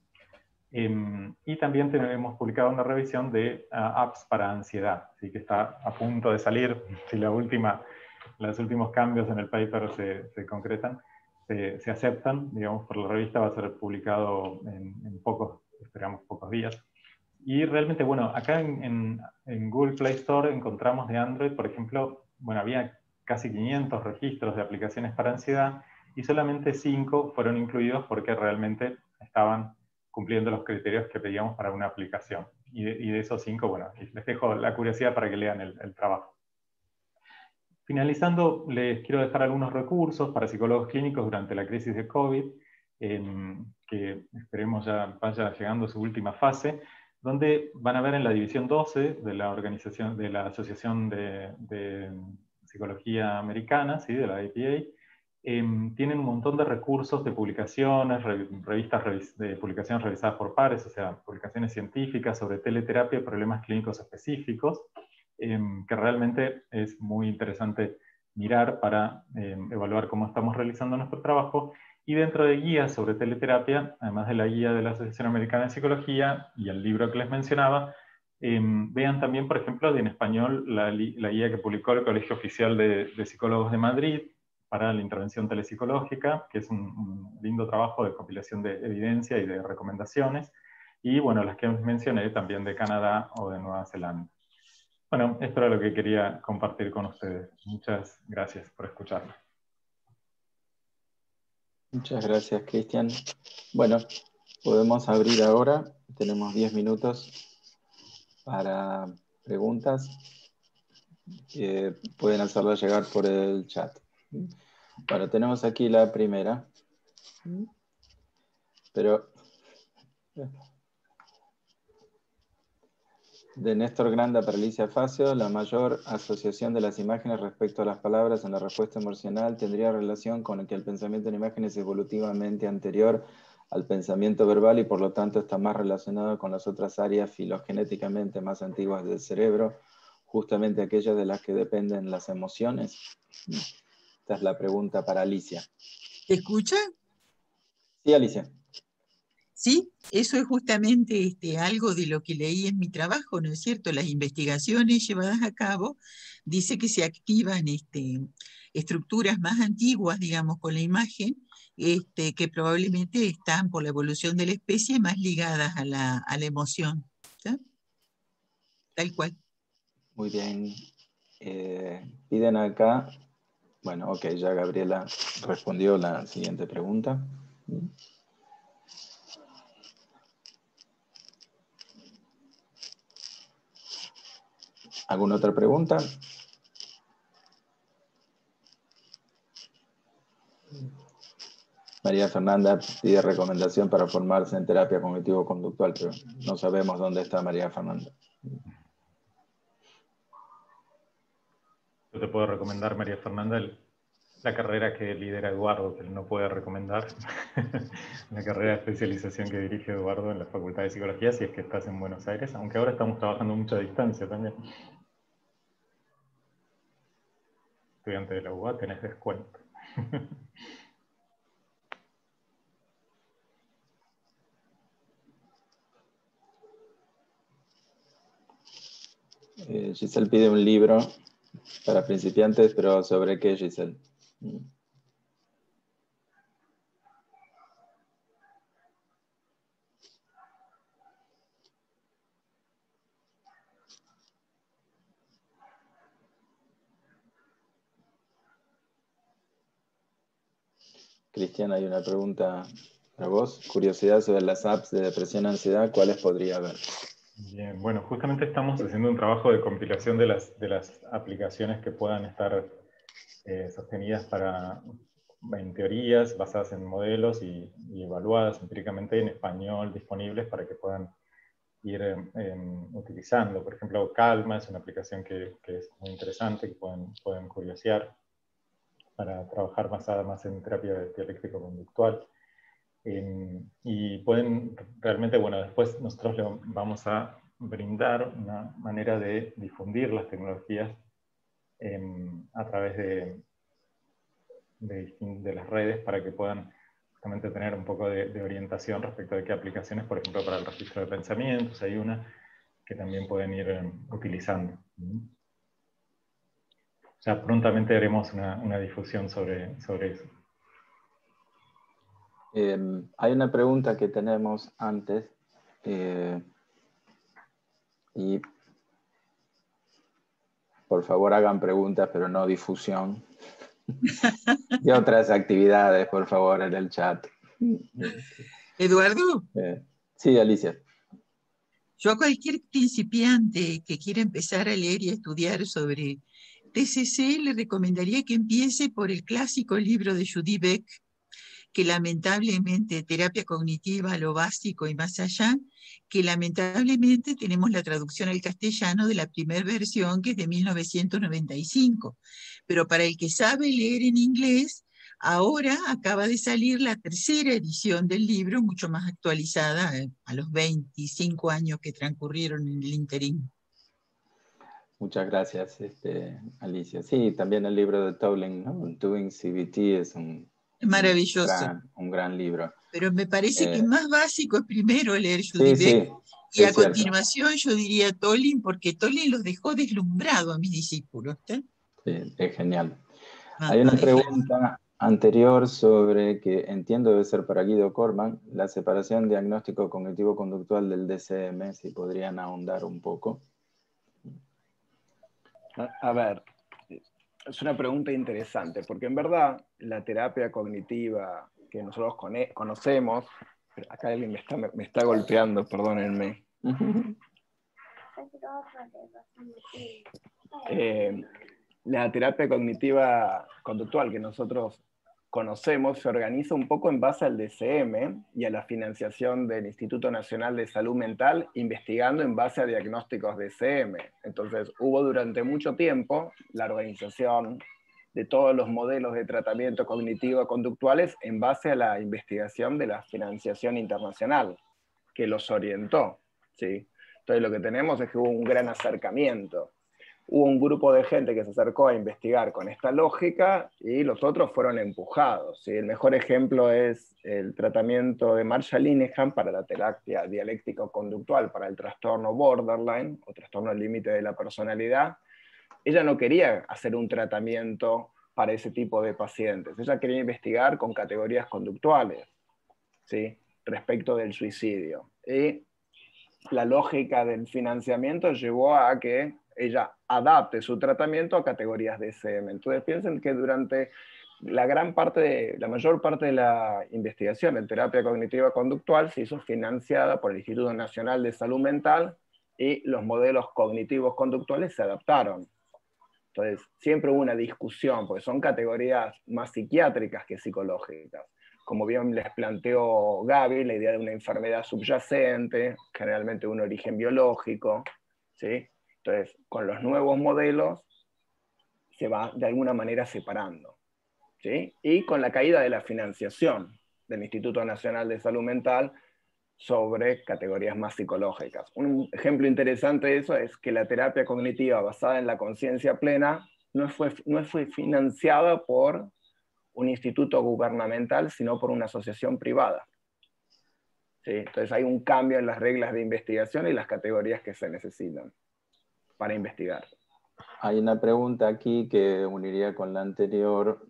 Y también hemos publicado una revisión de apps para ansiedad, así que está a punto de salir, si los últimos cambios en el paper se concretan, se aceptan, digamos, por la revista, va a ser publicado en esperamos pocos días. Y realmente, bueno, acá en Google Play Store encontramos de Android, por ejemplo, bueno, había casi 500 registros de aplicaciones para ansiedad, y solamente 5 fueron incluidos porque realmente estaban cumpliendo los criterios que pedíamos para una aplicación. Y de esos 5, bueno, les dejo la curiosidad para que lean el trabajo. Finalizando, les quiero dejar algunos recursos para psicólogos clínicos durante la crisis de COVID, que esperemos ya vaya llegando a su última fase, donde van a ver en la división 12 de la organización, de la Asociación de Psicología Americana, ¿sí? De la APA, tienen un montón de recursos de publicaciones, revistas de publicaciones revisadas por pares, o sea, publicaciones científicas sobre teleterapia y problemas clínicos específicos, que realmente es muy interesante mirar para evaluar cómo estamos realizando nuestro trabajo. Y dentro de guías sobre teleterapia, además de la guía de la Asociación Americana de Psicología y el libro que les mencionaba, vean también, por ejemplo, en español la guía que publicó el Colegio Oficial de Psicólogos de Madrid para la intervención telepsicológica, que es un lindo trabajo de compilación de evidencia y de recomendaciones, y bueno, las que mencioné también de Canadá o de Nueva Zelanda. Bueno, esto era lo que quería compartir con ustedes. Muchas gracias por escucharme. Muchas gracias, Cristian. Bueno, podemos abrir ahora. Tenemos 10 minutos para preguntas. Pueden hacerlas llegar por el chat. Bueno, tenemos aquí la primera. Pero de Néstor Granda para Alicia Facio, la mayor asociación de las imágenes respecto a las palabras en la respuesta emocional tendría relación con que el pensamiento en imágenes es evolutivamente anterior al pensamiento verbal y por lo tanto está más relacionado con las otras áreas filogenéticamente más antiguas del cerebro, justamente aquellas de las que dependen las emociones. Esta es la pregunta para Alicia. ¿Te escucha? Sí, Alicia. Sí, eso es justamente algo de lo que leí en mi trabajo, ¿no es cierto? Las investigaciones llevadas a cabo dice que se activan estructuras más antiguas, digamos, con la imagen, que probablemente están por la evolución de la especie más ligadas a la emoción. ¿Sí? Tal cual. Muy bien. Piden acá, bueno, ok, ya Gabriela respondió la siguiente pregunta. ¿Alguna otra pregunta? María Fernanda pide recomendación para formarse en terapia cognitivo-conductual, pero no sabemos dónde está María Fernanda. Yo te puedo recomendar, María Fernanda, la carrera que lidera Eduardo, que él no puede recomendar, la carrera de especialización que dirige Eduardo en la Facultad de Psicología, si es que estás en Buenos Aires, aunque ahora estamos trabajando mucho a distancia también. Estudiante de la UBA, tenés descuento. Giselle pide un libro para principiantes, pero ¿sobre qué, Giselle? Cristian, hay una pregunta para vos. Curiosidad sobre las apps de depresión y ansiedad, ¿cuáles podría haber? Bien, bueno, justamente estamos haciendo un trabajo de compilación de las aplicaciones que puedan estar sostenidas en teorías basadas en modelos y evaluadas empíricamente en español, disponibles para que puedan ir utilizando. Por ejemplo, Calma es una aplicación que es muy interesante, que pueden curiosear para trabajar más en terapia dialéctico-conductual. Y pueden realmente, bueno, después nosotros le vamos a brindar una manera de difundir las tecnologías a través de las redes para que puedan justamente tener un poco de orientación respecto de qué aplicaciones, por ejemplo, para el registro de pensamientos, hay una que también pueden ir utilizando. O sea, prontamente haremos una difusión sobre eso. Hay una pregunta que tenemos antes, y por favor hagan preguntas, pero no difusión. Y otras actividades, por favor, en el chat. Eduardo, Sí, Alicia. yo a cualquier principiante que quiera empezar a leer y a estudiar sobre TCC le recomendaría que empiece por el clásico libro de Judy Beck, que lamentablemente, terapia cognitiva, lo básico y más allá, que lamentablemente tenemos la traducción al castellano de la primera versión, que es de 1995. Pero para el que sabe leer en inglés, ahora acaba de salir la tercera edición del libro, mucho más actualizada, a los 25 años que transcurrieron en el interín. Muchas gracias, Alicia. Sí, también el libro de Tolling, ¿no? Doing CBT es Maravilloso. un gran libro. Pero me parece que más básico es primero leer Sí, Judy Beck, y a cierto. continuación yo diría Tolling, porque Tolling los dejó deslumbrados a mis discípulos. Sí, es genial. Hay una pregunta anterior sobre que entiendo debe ser para Guido Corman, la separación diagnóstico cognitivo-conductual del DCM, si podrían ahondar un poco. A ver, es una pregunta interesante, porque en verdad la terapia cognitiva que nosotros conocemos, acá alguien me está golpeando, perdónenme. La terapia cognitiva conductual que nosotros conocemos se organiza un poco en base al DCM y a la financiación del Instituto Nacional de Salud Mental, investigando en base a diagnósticos DCM. Entonces hubo durante mucho tiempo la organización de todos los modelos de tratamiento cognitivo-conductuales en base a la investigación de la financiación internacional, que los orientó, ¿sí? Entonces lo que tenemos es que hubo un gran acercamiento. Hubo un grupo de gente que se acercó a investigar con esta lógica y los otros fueron empujados, ¿sí? El mejor ejemplo es el tratamiento de Marsha Linehan para la terapia dialéctico-conductual para el trastorno borderline o trastorno al límite de la personalidad. Ella no quería hacer un tratamiento para ese tipo de pacientes, ella quería investigar con categorías conductuales, ¿sí? Respecto del suicidio. Y la lógica del financiamiento llevó a que ella adapte su tratamiento a categorías DCM. Entonces piensen que durante la mayor parte de la investigación en terapia cognitiva conductual se hizo financiada por el Instituto Nacional de Salud Mental y los modelos cognitivos conductuales se adaptaron. Entonces siempre hubo una discusión, porque son categorías más psiquiátricas que psicológicas. Como bien les planteó Gaby, la idea de una enfermedad subyacente, generalmente un origen biológico, ¿sí? Entonces, con los nuevos modelos se va de alguna manera separando, ¿sí? Y con la caída de la financiación del Instituto Nacional de Salud Mental sobre categorías más psicológicas. Un ejemplo interesante de eso es que la terapia cognitiva basada en la conciencia plena no fue financiada por un instituto gubernamental, sino por una asociación privada. ¿Sí? Entonces hay un cambio en las reglas de investigación y las categorías que se necesitan para investigar. Hay una pregunta aquí que uniría con la anterior,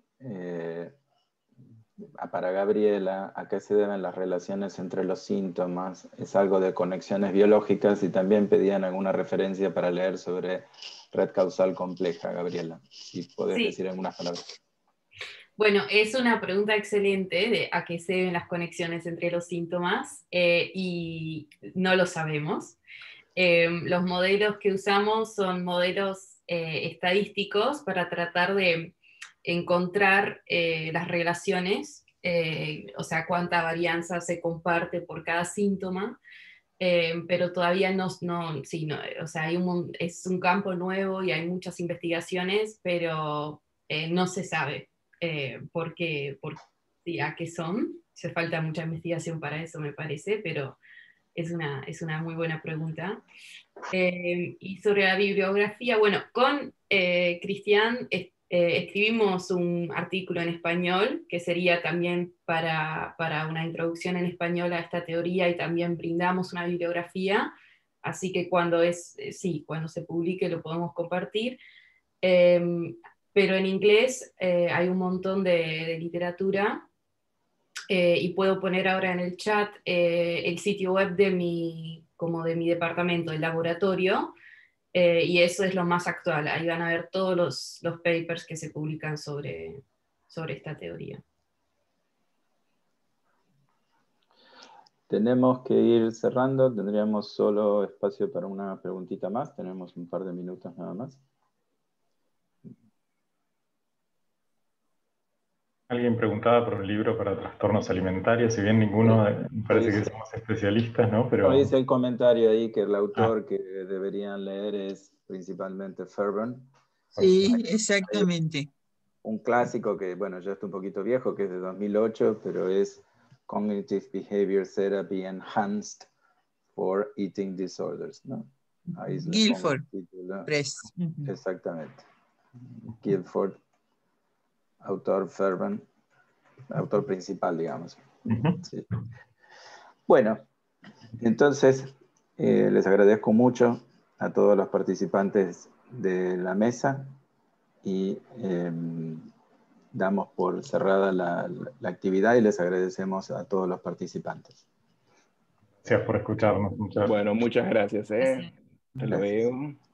para Gabriela: ¿a qué se deben las relaciones entre los síntomas? ¿Es algo de conexiones biológicas? Y también pedían alguna referencia para leer sobre red causal compleja, Gabriela, si podés decir algunas palabras. Bueno, es una pregunta excelente de a qué se deben las conexiones entre los síntomas, y no lo sabemos. Los modelos que usamos son modelos estadísticos para tratar de encontrar las relaciones, o sea, cuánta varianza se comparte por cada síntoma, pero todavía sí, no, o sea, es un campo nuevo y hay muchas investigaciones, pero no se sabe sí, a qué son. Hace falta mucha investigación para eso, me parece, pero es una muy buena pregunta. Y sobre la bibliografía, bueno, con Cristian escribimos un artículo en español que sería también para una introducción en español a esta teoría, y también brindamos una bibliografía, así que cuando se publique lo podemos compartir. Pero en inglés hay un montón de literatura, y puedo poner ahora en el chat el sitio web de mi departamento, el laboratorio, y eso es lo más actual. Ahí van a ver todos los papers que se publican sobre esta teoría. Tenemos que ir cerrando, tendríamos solo espacio para una preguntita más, tenemos un par de minutos nada más. Alguien preguntaba por un libro para trastornos alimentarios, si bien ninguno, me parece que somos especialistas, ¿no? Pero... No, dice el comentario ahí que el autor que deberían leer es principalmente Fairbairn. Sí, exactamente. Un clásico que, bueno, ya está un poquito viejo, que es de 2008, pero es Cognitive Behavior Therapy Enhanced for Eating Disorders, ¿no? Ahí Guilford Press. Exactamente. Guilford, autor Fairbairn, autor principal, digamos. Sí. Bueno, entonces les agradezco mucho a todos los participantes de la mesa y damos por cerrada la actividad y les agradecemos a todos los participantes. Gracias por escucharnos. Bueno, muchas gracias. Gracias. Hasta luego.